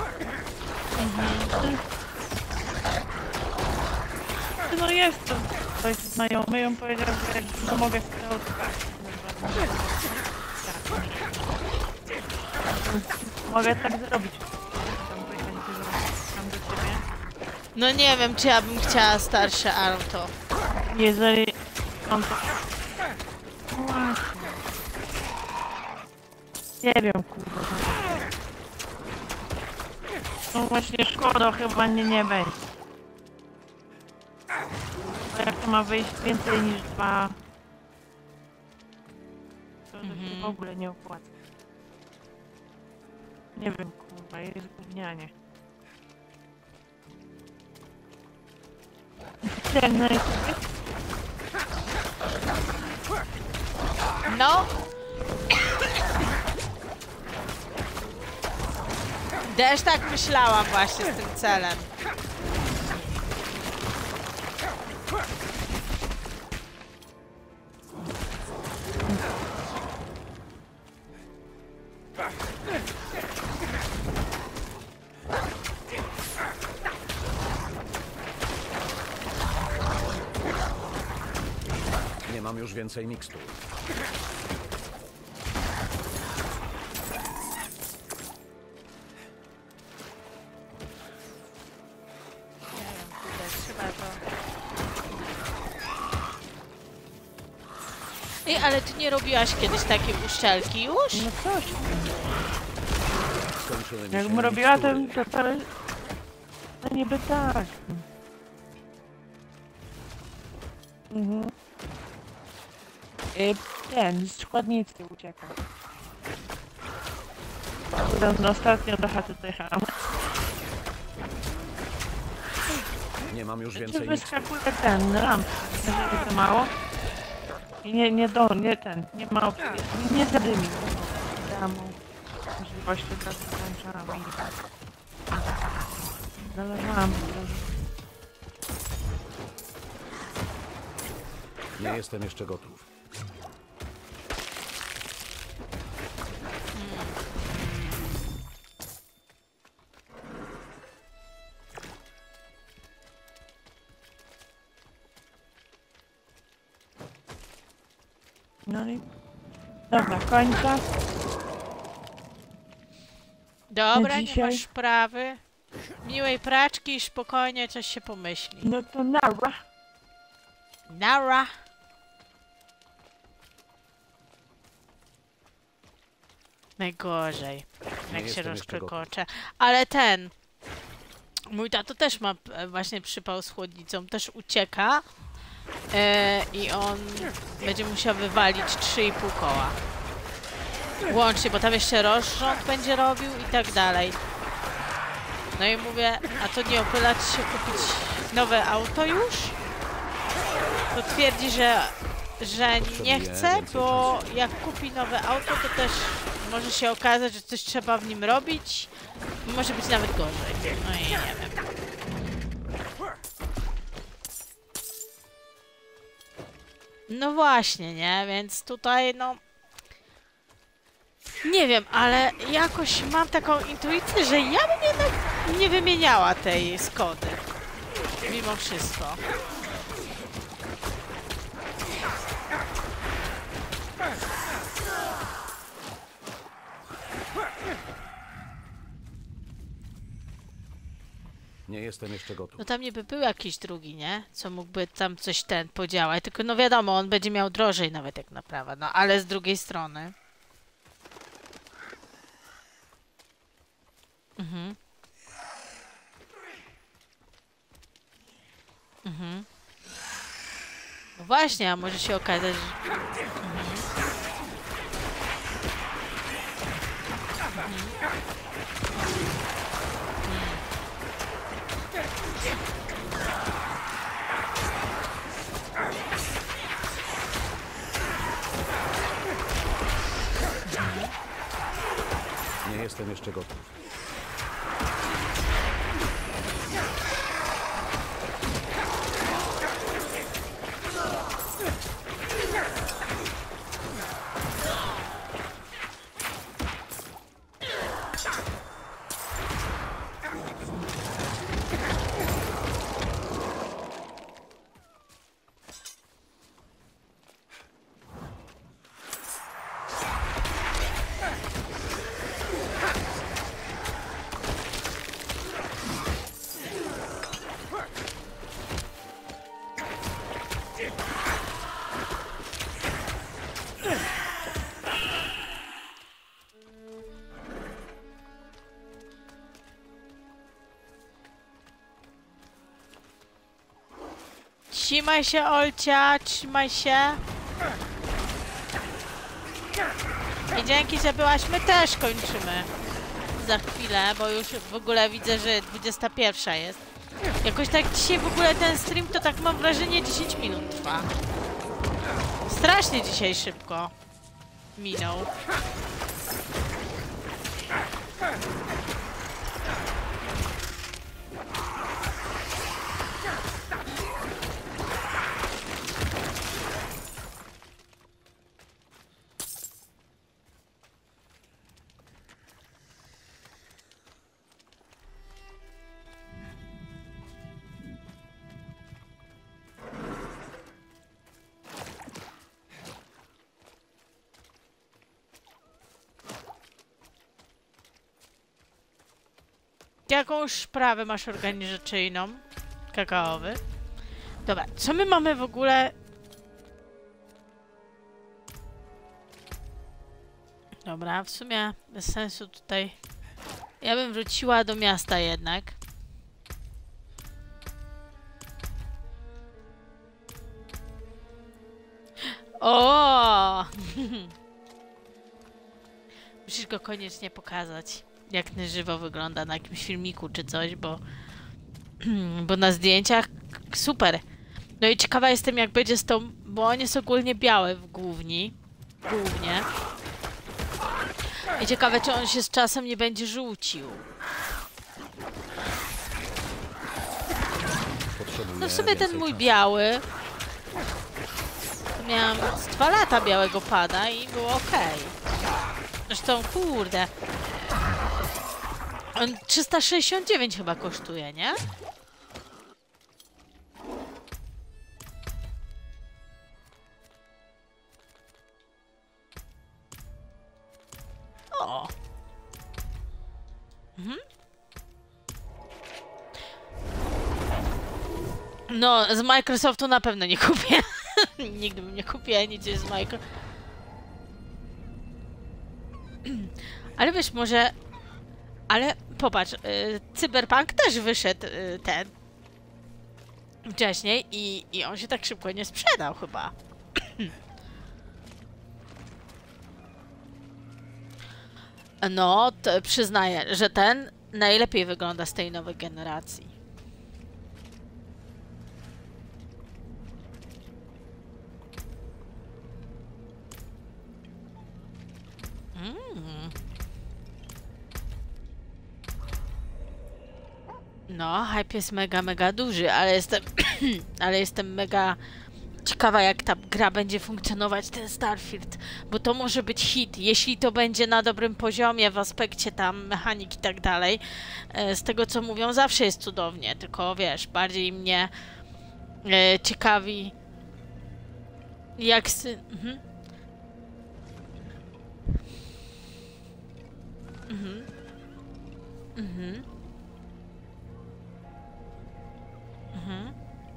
S2: No jest to ktoś znajomy, on powiedział, że no mogę to mogę tak zrobić. Tam do ciebie.
S1: No nie wiem, czy ja bym chciała starsze auto.
S2: Jeżeli on to... No właśnie. Nie wiem, kurde. No właśnie szkoda, chyba nie będzie. Bo jak to ma wyjść więcej niż 2, to się w ogóle nie opłaca. Nie wiem, kurwa, jest gównianie.
S1: No! Też tak myślałam właśnie z tym celem.
S6: Nie mam już więcej mikstur.
S1: Ej, ale ty nie robiłaś kiedyś takiej uszczelki już?
S2: No coś. Jakbym robiła ten cały... No niby tak. Mhm. Ten, z składnicy ucieka. Ostatnio do chaty dojechałam.
S6: Nie mam już więcej
S2: mikstur. Wyskakuje ten lamp. To mało. I nie ma opcji. Nie zadymi. Dam możliwości dla skończona. Zalewałam.
S6: Nie jestem jeszcze gotów.
S2: No i... Dobra, końca.
S1: Dobra, nie masz sprawy. Miłej praczki i spokojnie coś się pomyśli.
S2: No to nara.
S1: Nara. Najgorzej, jak się rozkrokocze. Ale ten... Mój tato też ma właśnie przypał z chłodnicą, też ucieka. I on będzie musiał wywalić 3,5 koła. Łącznie, bo tam jeszcze rozrząd będzie robił i tak dalej. No i mówię, a to nie opylać się kupić nowe auto już? To twierdzi, że nie chce, bo jak kupi nowe auto, to też może się okazać, że coś trzeba w nim robić i może być nawet gorzej. No i nie wiem. No właśnie, nie? Więc tutaj, no... Nie wiem, ale jakoś mam taką intuicję, że ja bym jednak nie wymieniała tej Skody. Mimo wszystko.
S6: Nie jestem jeszcze gotów.
S1: No tam niby był jakiś drugi, nie? Co mógłby tam coś podziałać. Tylko no wiadomo, on będzie miał drożej nawet jak naprawa. No ale z drugiej strony. Mhm. Mhm. No właśnie, a może się okazać, że... Mhm.
S6: Nie jestem jeszcze gotów.
S1: Trzymaj się, Olcia, trzymaj się. I dzięki, że byłaś, my też kończymy. Za chwilę, bo już w ogóle widzę, że 21 jest. Jakoś tak dzisiaj w ogóle ten stream to tak mam wrażenie 10 minut trwa. Strasznie dzisiaj szybko minął. Jakąś sprawę masz organizacyjną? Kakaowy. Dobra, co my mamy w ogóle? Dobra, w sumie bez sensu tutaj. Ja bym wróciła do miasta jednak. O! Musisz go koniecznie pokazać. Jak na żywo wygląda na jakimś filmiku czy coś, bo na zdjęciach super. No i ciekawa jestem, jak będzie z tą, bo on jest ogólnie biały w głównie. I ciekawe, czy on się z czasem nie będzie żółcił. No w sumie ten mój biały, to miałam z 2 lata białego pada i było okej. Zresztą, kurde. On 369 chyba kosztuje, nie? O! Mhm. No, z Microsoftu na pewno nie kupię. Nigdy bym nie kupiła nic z Microsoft. Ale wiesz, może... Ale popatrz, Cyberpunk też wyszedł ten wcześniej i on się tak szybko nie sprzedał chyba. No, to przyznaję, że ten najlepiej wygląda z tej nowej generacji. No, hype jest mega duży, ale jestem mega ciekawa, jak ta gra będzie funkcjonować, ten Starfield, bo to może być hit, jeśli to będzie na dobrym poziomie w aspekcie tam mechanik i tak dalej. Z tego, co mówią, zawsze jest cudownie, tylko wiesz, bardziej mnie ciekawi, jak... Mhm. Mhm. Mhm. Mhm.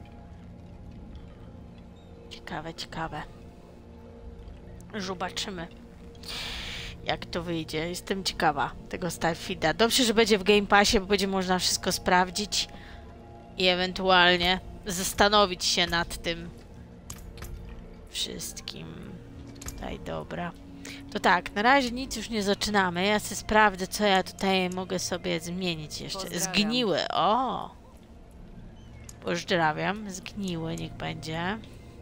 S1: Ciekawe. Zobaczymy, jak to wyjdzie. Jestem ciekawa tego Starfielda. Dobrze, że będzie w Game Passie, bo będzie można wszystko sprawdzić i ewentualnie zastanowić się nad tym wszystkim. Tutaj, dobra. To tak, na razie nic już nie zaczynamy. Ja sobie sprawdzę, co ja tutaj mogę sobie zmienić jeszcze. Zgniły, o! Pozdrawiam, zgniły niech będzie.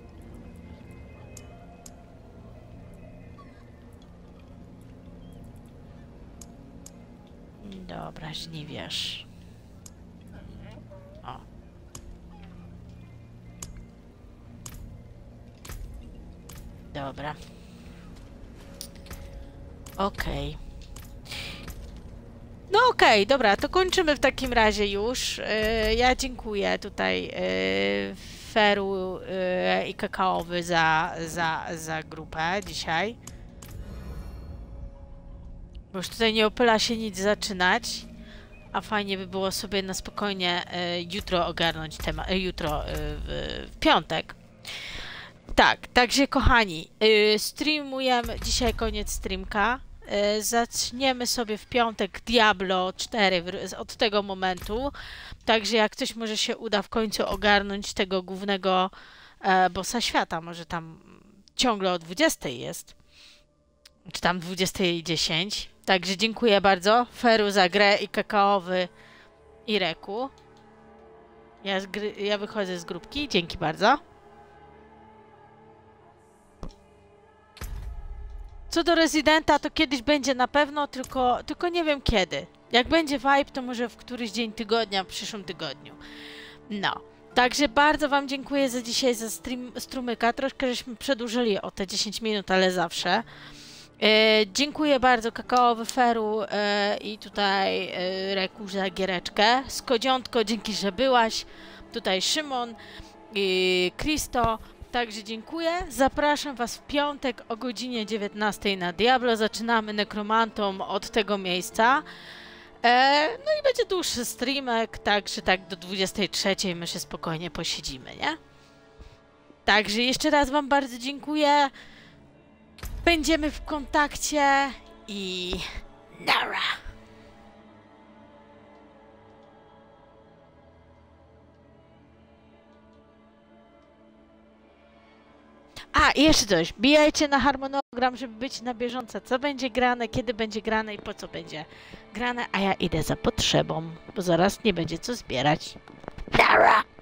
S1: Dobra, żniwiarz. O. Dobra. Okej. No okej, dobra, to kończymy w takim razie już. Ja dziękuję tutaj Feru i Kakaowy za grupę dzisiaj. Bo już tutaj nie opyla się nic zaczynać, a fajnie by było sobie na spokojnie jutro ogarnąć temat, jutro w piątek. Tak, także kochani, streamujemy, dzisiaj koniec streamka. Zaczniemy sobie w piątek Diablo 4 od tego momentu. Także jak ktoś może się uda w końcu ogarnąć tego głównego bossa świata, może tam ciągle o 20 jest, czy tam 20:10. Także dziękuję bardzo Feru za grę i Kakaowy i Reku. Ja wychodzę z grupki, dzięki bardzo. Co do Residenta, to kiedyś będzie na pewno, tylko nie wiem kiedy. Jak będzie vibe, to może w któryś dzień tygodnia, w przyszłym tygodniu. No. Także bardzo wam dziękuję za dzisiaj, za strumyka. Troszkę żeśmy przedłużyli o te 10 minut, ale zawsze. Dziękuję bardzo Kakaowy Feru i tutaj Reku za giereczkę. Skodziątko, dzięki, że byłaś. Tutaj Szymon i Kristo. Także dziękuję. Zapraszam was w piątek o godzinie 19 na Diablo. Zaczynamy Nekromantą od tego miejsca. No i będzie dłuższy streamek, także tak do 23 my się spokojnie posiedzimy, nie? Także jeszcze raz wam bardzo dziękuję. Będziemy w kontakcie i nara! A, i jeszcze coś. Bijajcie na harmonogram, żeby być na bieżąco, co będzie grane, kiedy będzie grane i po co będzie grane, a ja idę za potrzebą, bo zaraz nie będzie co zbierać. Nara!